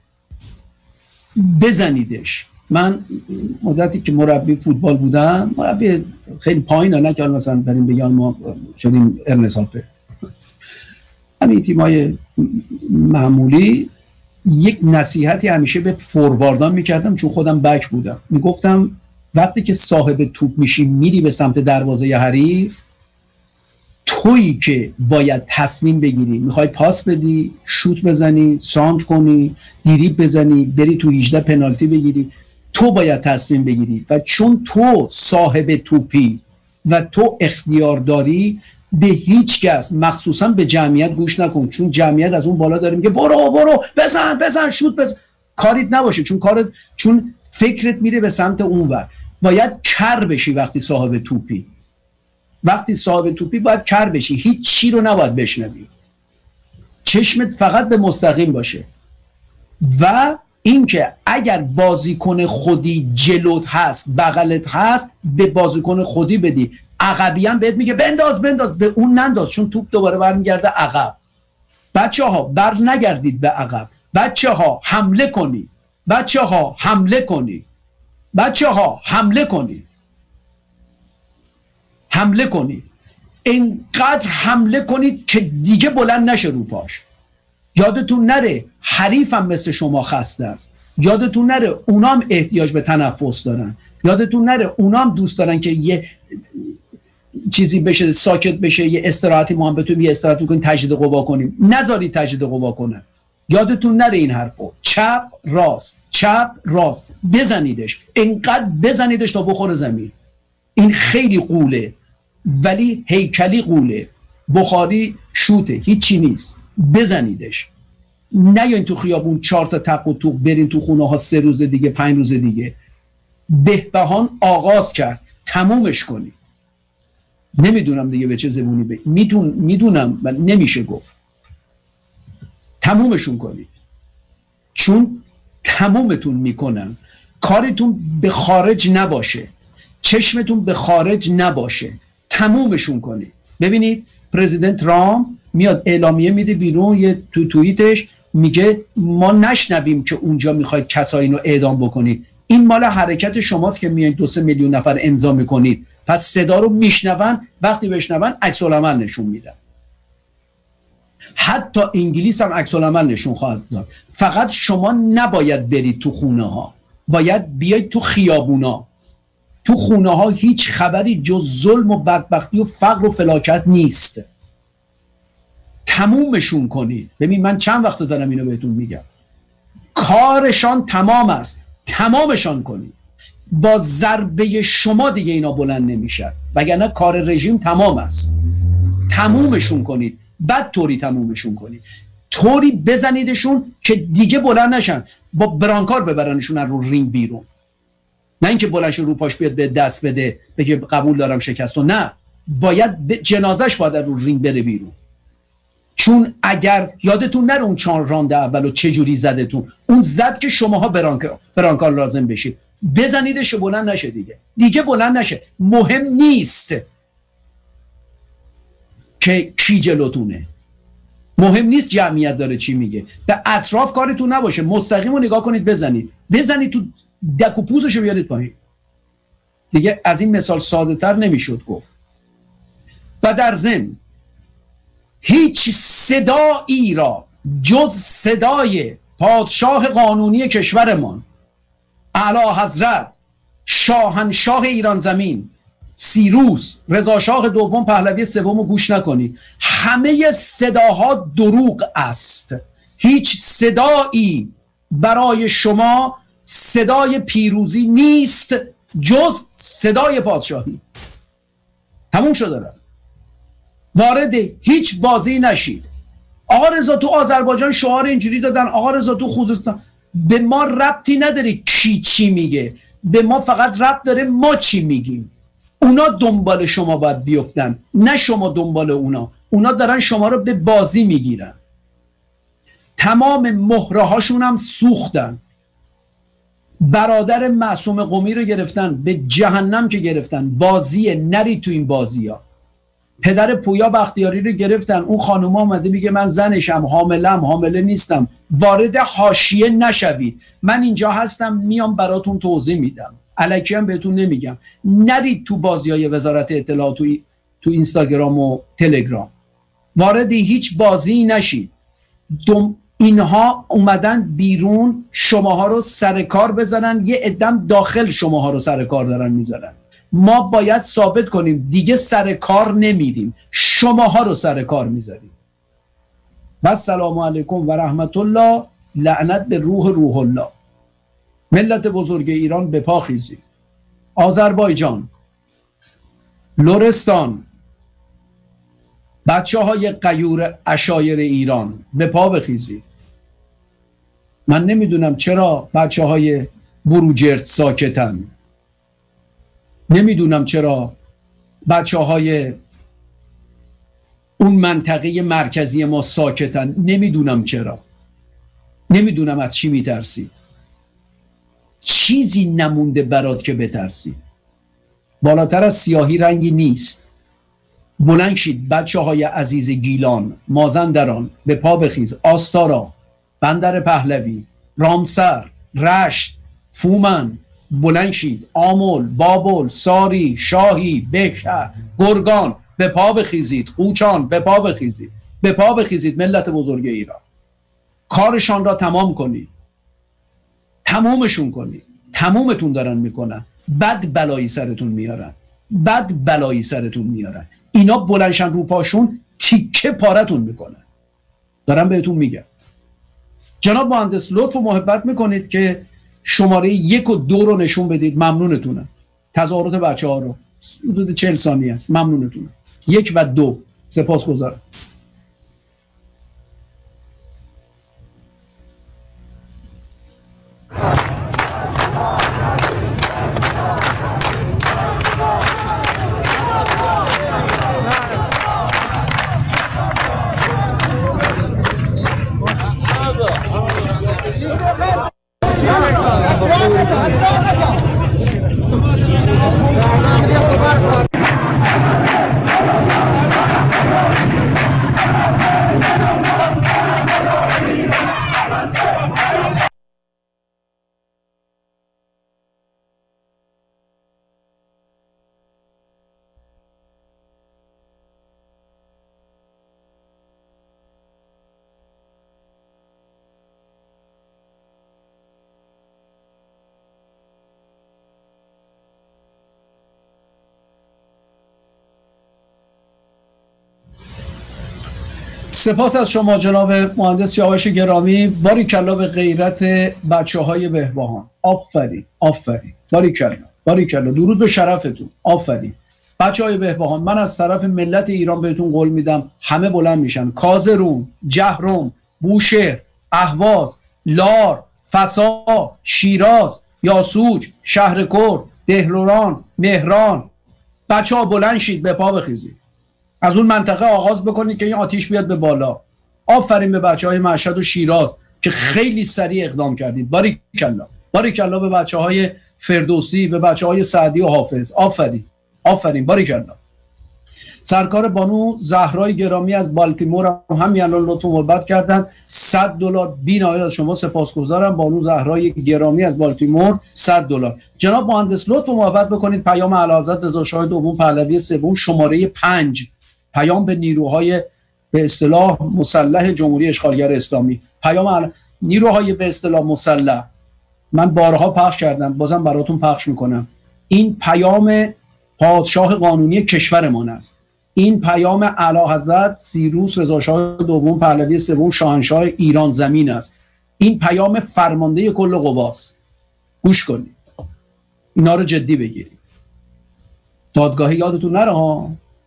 بزنیدش. من مدتی که مربی فوتبال بودم، مربی خیلی پایینه، نه که مثلا بریم بگن ما شدیم ارنساپه، همین تیمای معمولی، یک نصیحتی همیشه به فورواردان میکردم چون خودم بک بودم. میگفتم وقتی که صاحب توپ میشی میری به سمت دروازه حریف، تویی که باید تصمیم بگیری، میخوای پاس بدی، شوت بزنی، سانتر کنی، دیریب بزنی، بری تو هجده پنالتی بگیری، تو باید تصمیم بگیری. و چون تو صاحب توپی و تو اختیار داری، به هیچ کس مخصوصا به جمعیت گوش نکن، چون جمعیت از اون بالا داره میگه برو برو بزن بزن شوت بزن، کاریت نباشه، چون کارت چون فکرت میره به سمت اونور. باید کر بشی وقتی صاحب توپی، وقتی صاحب توپی باید کر بشی، هیچ چی رو نباید بشنوی، چشمت فقط به مستقیم باشه. و اینکه اگر بازیکن خودی جلوت هست، بغلت هست، به بازیکن خودی بدی. عقبی هم بهت میگه بنداز بنداز، به اون ننداز، چون توپ دوباره برمیگرده عقب. بچه ها بر نگردید به عقب، بچه ها حمله کنید، بچه ها حمله کنید، بچه ها حمله کنید، حمله کنید، اینقدر حمله کنید که دیگه بلند نشه رو پاش. یادتون نره حریف هم مثل شما خسته است، یادتون نره اونام احتیاج به تنفس دارن، یادتون نره اونام دوست دارن که یه چیزی بشه، ساکت بشه، یه استراحتی، ما هم بتونیم یه استراحت کنیم، تجدید قوا کنیم. نذاری تجدید قوا کنن. یادتون نره این حرفو. چپ راست چپ راست بزنیدش، اینقدر بزنیدش تا بخوره زمین. این خیلی قوله، ولی هیکلی قوله. بخاری شوته، هیچی نیست. بزنیدش. نیاین تو خیابون چهار تا تق و توق برین تو خونه ها سه روز دیگه، پنج روز دیگه. بهبهان آغاز کرد، تمومش کنی. نمیدونم دیگه به چه زبونی بگم، میدون میدونم و نمیشه گفت. تمومشون کنید، چون تمومتون میکنن. کارتون به خارج نباشه، چشمتون به خارج نباشه، تمومشون کنید. ببینید پرزیدنت ترامپ میاد اعلامیه میده بیرون، یه تو توییتش میگه ما نشنویم که اونجا میخواید کسایی رو اعدام بکنید. این مال حرکت شماست که میایید دو سه میلیون نفر امضا میکنید. پس صدا رو میشنون، وقتی بشنون عکس العمل نشون میدن. حتی انگلیس هم عکس العمل نشون خواهد داد. فقط شما نباید برید تو خونه ها، باید بیاید تو خیابونا. تو خونه ها هیچ خبری جز ظلم و بدبختی و فقر و فلاکت نیست. تمومشون کنید. ببین من چند وقت دارم اینو بهتون میگم، کارشان تمام است، تمامشان کنید. با ضربه شما دیگه اینا بلند نمیشن، وگرنه کار رژیم تمام است. تمومشون کنید، بعد طوری تمومشون کنید، طوری بزنیدشون که دیگه بلند نشن، با برانکار ببرنشون رو رینگ بیرون. نه اینکه بلنش رو پاش بیاد به دست بده بگه قبول دارم شکست و نه، باید جنازش باید رو رینگ بره بیرون. چون اگر یادتون نره اون چهار راند اولو چه جوری زدتون، اون زد که شماها برانکار برانکار لازم بشید، بزنیدش بلند نشه دیگه دیگه بلند نشه. مهم نیست که کی جلوتونه، مهم نیست جمعیت داره چی میگه، به اطراف کارتون نباشه، مستقیم رو نگاه کنید بزنید بزنید تو دک و پوزشو بیارید پایین دیگه. از این مثال ساده تر نمیشد گفت. و در ضمن هیچ صدایی را جز صدای پادشاه قانونی کشورمان اعلی حضرت شاهنشاه ایران زمین سیروس رضا شاه دوم پهلوی سوم رو گوش نکنید. همه صداها دروغ است. هیچ صدایی برای شما صدای پیروزی نیست جز صدای پادشاهی. همون شده رفت. وارد هیچ بازی نشید. آقا رضا تو آذربایجان شعار اینجوری دادن، آقا رضا تو خوزستان. به ما ربطی نداره کی چی میگه، به ما فقط ربط داره ما چی میگیم. اونا دنبال شما باید بیفتن، نه شما دنبال اونا. اونا دارن شما رو به بازی میگیرن. تمام مهره هاشون هم سوختن. برادر معصوم قمی رو گرفتن، به جهنم که گرفتن. بازی نری تو این بازی ها. پدر پویا بختیاری رو گرفتن، اون خانوم آمده میگه من زنشم، حاملم، حامله نیستم. وارد حاشیه نشوید، من اینجا هستم میام براتون توضیح میدم، الکی هم بهتون نمیگم. نرید تو بازی های وزارت اطلاعات تو, تو اینستاگرام و تلگرام. وارد هیچ بازی نشید. دم اینها اومدن بیرون شماها رو سر کار بزنن، یه عدم داخل شماها رو سر کار دارن میزنن. ما باید ثابت کنیم دیگه سر کار نمیریم، شماها رو سر کار میذاریم. و سلام علیکم و رحمت الله، لعنت به روح روح الله. ملت بزرگ ایران به پا خیزید. آذربایجان، لرستان، بچه های غیور عشایر ایران به پا بخیزید. من نمیدونم چرا بچه های بروجرد ساکتن، نمیدونم چرا بچه های اون منطقه مرکزی ما ساکتن، نمیدونم چرا، نمیدونم از چی میترسید. چیزی نمونده برات که بترسید. بالاتر از سیاهی رنگی نیست. بلند شید بچه های عزیز گیلان، مازندران، به پا بخیز. آستارا، بندر پهلوی، رامسر، رشت، فومن، بلند شید. آمل، بابل، ساری، شاهی، بهشهر، گرگان، به پا بخیزید. قوچان، به پا بخیزید. به پا بخیزید ملت بزرگ ایران. کارشان را تمام کنید، تمومشون کنید. تمومتون دارن میکنن، بد بلایی سرتون میارن، بد بلایی سرتون میارن. اینا بلندشن رو پاشون تیکه پارتون میکنن. دارم بهتون میگم. جناب مهندس لطف و محبت میکنید که شماره یک و دو رو نشون بدید، ممنونتونم. تظاهرات بچه ها رو حدود چهل ثانیه است، ممنونتونم. یک و دو، سپاسگزارم. سپاس از شما جناب مهندس سیاوش گرامی. باریکلا به غیرت بچه های بهبهان. آفرین آفرین، باریکلا باریکلا، درود به شرفتون. آفرین بچه های بهبهان. من از طرف ملت ایران بهتون قول میدم همه بلند میشن. کازرون، جهرم، بوشهر، اهواز، لار، فسا، شیراز، یاسوج، شهرکور، دهلوران، مهران، بچه ها بلند شید، به پا بخیزید، از اون منطقه آغاز بکنید که این آتیش بیاد به بالا. آفرین به بچه های مشهد و شیراز که خیلی سریع اقدام کردید. باریکلا، باریکلا به بچه های فردوسی، به بچه های سعدی و حافظ. آفرین، آفرین، باریکلا. سرکار بانو زهرای گرامی از بالتیمور هم همین الان لطف و محبت کردن، صد دلار. بی‌نهایت از شما سپاسگزارم بانو زهرای گرامی از بالتیمور، صد دلار. جناب مهندس لطف و محبت بکنید پیام اعلیحضرت رضا شاه دوم پهلوی سوم شماره پنج، پیام به نیروهای به اصطلاح مسلح جمهوری اشغالگر اسلامی. پیام عل... نیروهای به اصطلاح مسلح من بارها پخش کردم، بازم براتون پخش میکنم. این پیام پادشاه قانونی کشورمان است. این پیام اعلیحضرت سیروس رضا شاه دوم پهلوی سوم شاهنشاه ایران زمین است. این پیام فرمانده کل قواست. گوش کنید، اینا رو جدی بگیرید. دادگاهی یادتون نره ها.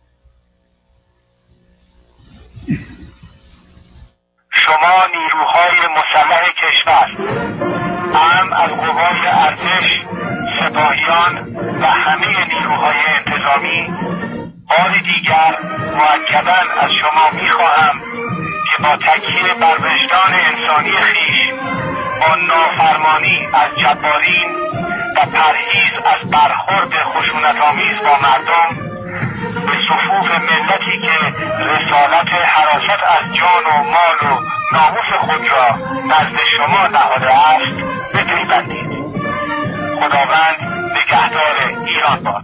شما نیروهای مسلح کشور، هم از قوای ارتش، سپاهیان و همه نیروهای انتظامی، بار دیگر مؤکداً از شما میخواهم که با تکیه بر وجدان انسانی خویش، با نافرمانی از جبارین و پرهیز از برخورد خشونت‌آمیز با مردم، به صفوف ملتی که رسالت حراست از جان و مال و ناموس خود را نزد شما نهاده است بپیوندید. خداوند نگهدار ایران باد.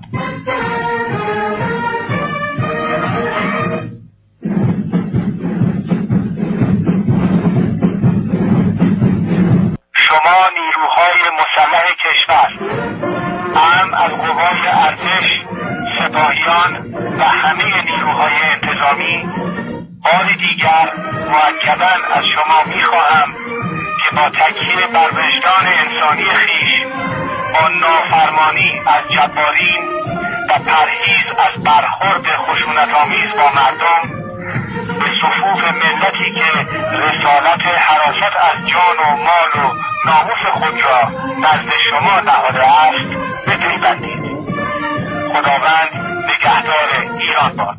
شما نیروهای مسلح کشور، هم از قوای ارتش، سپاهیان و همه نیروهای انتظامی، بار دیگر مؤکداً از شما میخواهم که با تکیه بر وجدان انسانی خویش، با نافرمانی از جبارین و پرهیز از برخورد خشونت‌آمیز با مردم، به صفوف ملتی که رسالت حراست از جان و مال و ناموس خود را نزد شما نهاده است بپیوندید. خداوند نگهدار ایران باد.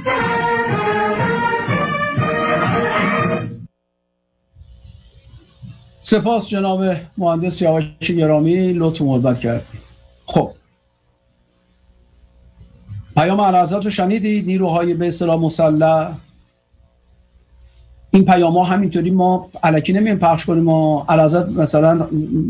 سپاس جناب مهندس سیاوش گرامی، لطف محبت کردید. خب پیام اعلیحضرت رو شنیدید، نیروهای به اصطلاح مسلح. این پیام ها همینطوری ما الکی نمیم پخش کنیم. ما اعلیحضرت مثلا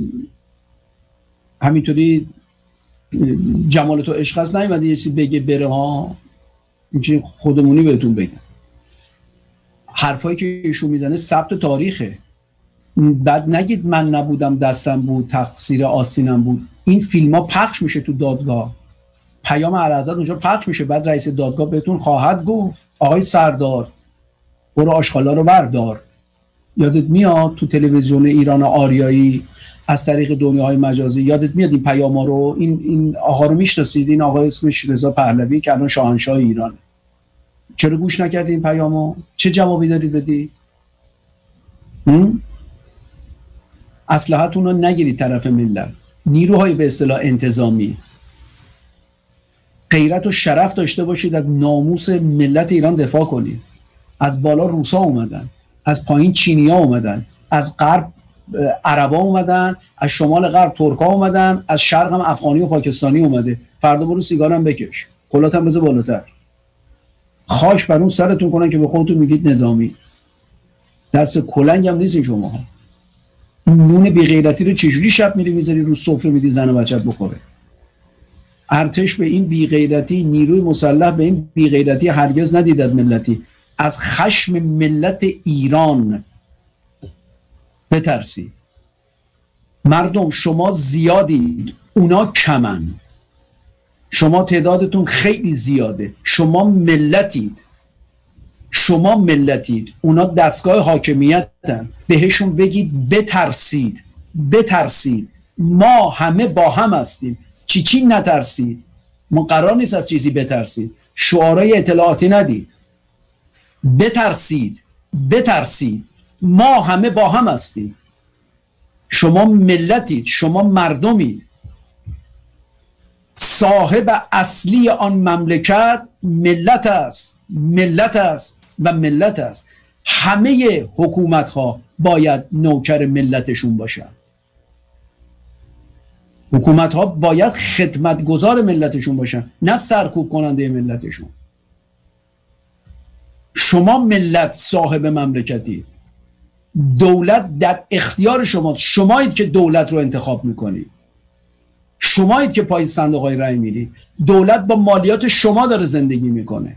همینطوری جمال تو عشق هست نیومده یه چیزی بگه بره ها، میشه خودمونی بهتون بگم. حرفایی که ایشون میزنه ثبت تاریخه. بعد نگید من نبودم دستم بود تقصیر آسینم بود. این فیلم ها پخش میشه تو دادگاه، پیام اعلیحضرت اونجا پخش میشه، بعد رئیس دادگاه بهتون خواهد گفت آقای سردار برو آشغالا رو بردار. یادت میاد تو تلویزیون ایران آریایی از طریق دنیاهای مجازی، یادت میاد این پیاما رو، این این آقا رو میشناسید؟ این آقا اسمش رضا پهلوی که الان شاهنشاه ایران. چرا گوش نکردید این پیامو؟ چه جوابی دارید بدید؟ اسلحه‌تون رو نگیرید طرف ملت. نیروهای به اصطلاح انتظامی غیرت و شرف داشته باشید، از ناموس ملت ایران دفاع کنید. از بالا روسا اومدن، از پایین چینیا اومدن، از غرب عربا اومدن، از شمال غرب ترکا اومدن، از شرق هم افغانی و پاکستانی اومده. فردا برو سیگارم بکش، کلاتم بذار بالاتر، خاش بر اون سرتون کنن که به خودتون میگید نظامی. دست کلنگ هم نیستین شما ها. نون بی غیرتی رو چجوری شب میری میذاری رو سفره میدی زن و بچت بخوره؟ ارتش به این بی غیرتی، نیروی مسلح به این بی غیرتی هرگز ندیدد ملتی. از خشم ملت ایران بترسید. مردم شما زیادید، اونا کمن. شما تعدادتون خیلی زیاده، شما ملتید، شما ملتید، اونا دستگاه حاکمیتن. بهشون بگید بترسید، بترسید. ما همه با هم هستیم، چی چی نترسید. ما قرار نیست از چیزی بترسید. شعارهای اطلاعاتی ندید. بترسید، بترسید. ما همه با هم هستیم. شما ملتید، شما مردمید. صاحب اصلی آن مملکت ملت است، ملت است و ملت است. همه حکومت ها باید نوکر ملتشون باشن. حکومت ها باید خدمتگزار ملتشون باشن، نه سرکوب کننده ملتشون. شما ملت صاحب مملکتی، دولت در اختیار شماست. شمایید که دولت رو انتخاب میکنید، شمایید که پای صندوق های رای میرید. دولت با مالیات شما داره زندگی میکنه.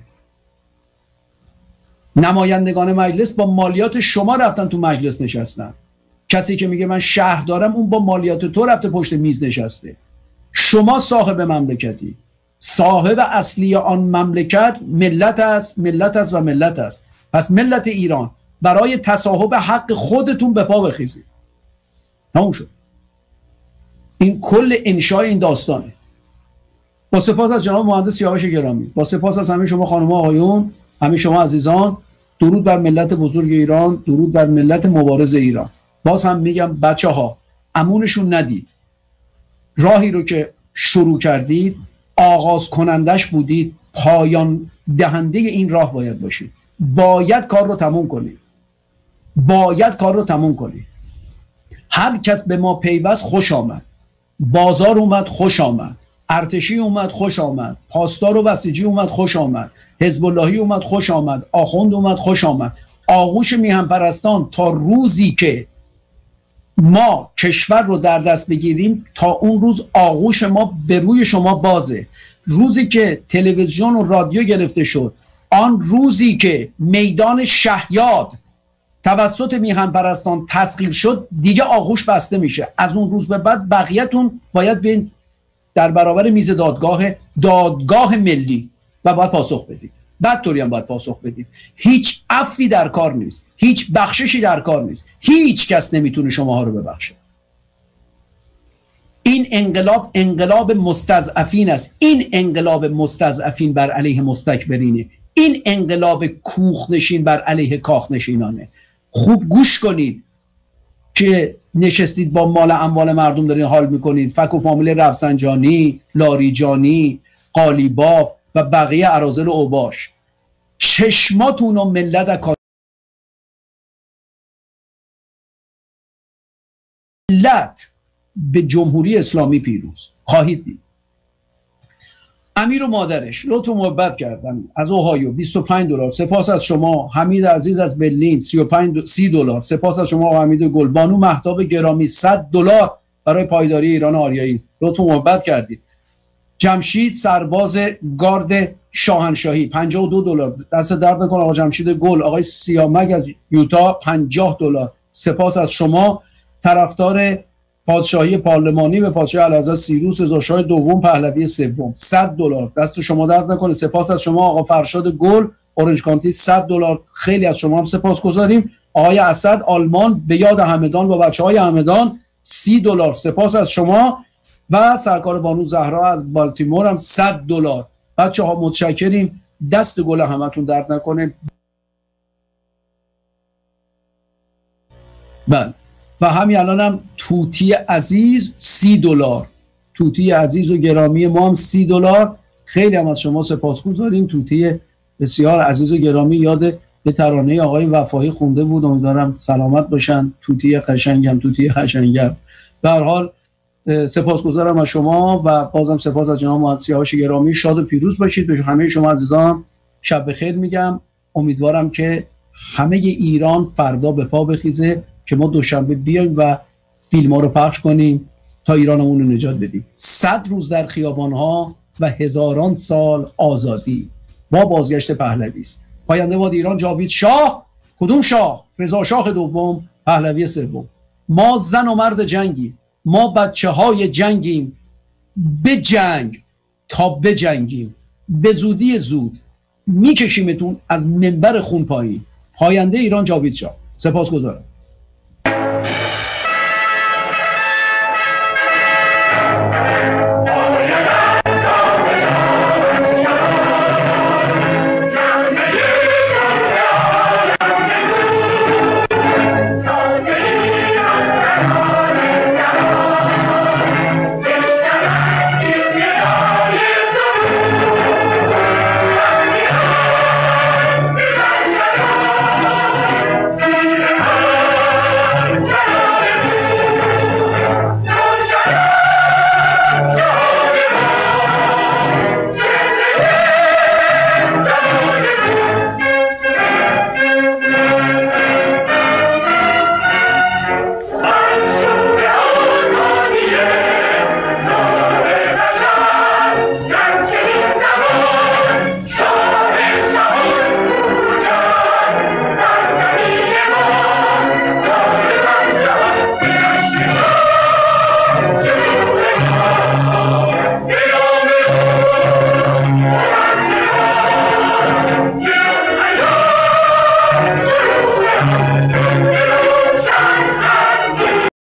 نمایندگان مجلس با مالیات شما رفتن تو مجلس نشستن. کسی که میگه من شهر دارم، اون با مالیات تو رفته پشت میز نشسته. شما صاحب مملکتی. صاحب اصلی آن مملکت ملت است، ملت است و ملت است. پس ملت ایران برای تصاحب حق خودتون به پا بخیزید. تموم شد. این کل انشای این داستانه. با سپاس از جناب مهندس سیاوش گرامی، با سپاس از همه شما خانم و آقایون، همه شما عزیزان. درود بر ملت بزرگ ایران، درود بر ملت مبارز ایران. باز هم میگم بچه ها امونشون ندید. راهی رو که شروع کردید، آغاز کنندش بودید، پایان دهنده این راه باید باشید. باید کار رو تموم کنید. باید کار رو تموم کنید. هر کس به ما پیوست خوش آمد. بازار اومد خوش آمد. ارتشی اومد خوش آمد. پاسدار و بسیجی اومد خوش آمد. حزب اللهی اومد خوش آمد. آخوند اومد خوش آمد. آغوش میهن پرستان تا روزی که ما کشور رو در دست بگیریم، تا اون روز آغوش ما به روی شما بازه. روزی که تلویزیون و رادیو گرفته شد، آن روزی که میدان شهیاد توسط میهن پرستان تسخیر شد، دیگه آغوش بسته میشه. از اون روز به بعد بقیه‌تون باید بین در برابر میز دادگاه دادگاه ملی و باید پاسخ بدید. بعد طوری هم باید پاسخ بدید. هیچ عفوی در کار نیست، هیچ بخششی در کار نیست. هیچ کس نمیتونه شماها رو ببخشه. این انقلاب انقلاب مستضعفین است. این انقلاب مستضعفین بر علیه مستکبرینه. این انقلاب کوخنشین بر علیه کاخنشینانه. خوب گوش کنید که نشستید با مال اموال مردم دارین حال میکنید. فک و فامیل رفسنجانی، لاریجانی، قالیباف و بقیه اراذل و اوباش، چشماتون و ملت ملت به جمهوری اسلامی پیروز خواهید دید. امیر و مادرش لطف و محبت کردن از اوهایو بیست و پنج دلار. سپاس از شما. حمید عزیز از برلین سی و پنج سی دلار. سپاس از شما حمید گل. بانو مهتاب گرامی صد دلار برای پایداری ایران آریایی. لطف و محبت کردید. جمشید سرباز گارد شاهنشاهی پنجاه و دو دلار. دست درد نکنه آقا جمشید گل. آقای سیامک از یوتا پنجاه دلار. سپاس از شما. طرفدار پادشاهی پارلمانی به پادشاه اعلیحضرت سیروس رضا شاه دوم پهلوی سوم صد دلار. دست شما درد نکنه. سپاس از شما آقا فرشاد گل اورنج کانتی صد دلار. خیلی از شما هم سپاسگزاریم. آقای اسد آلمان به یاد همدان با بچهای همدان سی دلار. سپاس از شما. و سرکار بانو زهرا از بالتیمور هم صد دلار. بچه‌ها متشکریم. دست گل همتون درد نکنه. بله. و همین الان هم توتی عزیز سی دلار. توتی عزیز و گرامی ما هم سی دلار. خیلی هم از شما سپاسگزاریم. توتی بسیار عزیز و گرامی یاد یه ترانه آقای وفایی خونده بود. امیدوارم سلامت باشن. توتی قشنگم، توتی قشنگم. به هر حال سپاسگزارم از شما و بازم سپاس از جناب مهندس سیاوش گرامی. شاد و پیروز باشید. به همه شما عزیزان شب بخیر میگم. امیدوارم که همه ایران فردا به پا بخیزه که ما دوشنبه بیایم و فیلم ها رو پخش کنیم تا ایرانمون رو نجات بدیم. صد روز در خیابان ها و هزاران سال آزادی با بازگشت پهلوی است. پاینده باد ایران. جاوید شاه. کدوم شاه؟ رضا شاه دوم پهلوی سوم. ما زن و مرد جنگی، ما بچه های جنگیم. به جنگ تا به جنگیم. به زودی زود میکشیمتون از منبر خون پایین. پاینده ایران جاوید شاه. سپاسگزارم.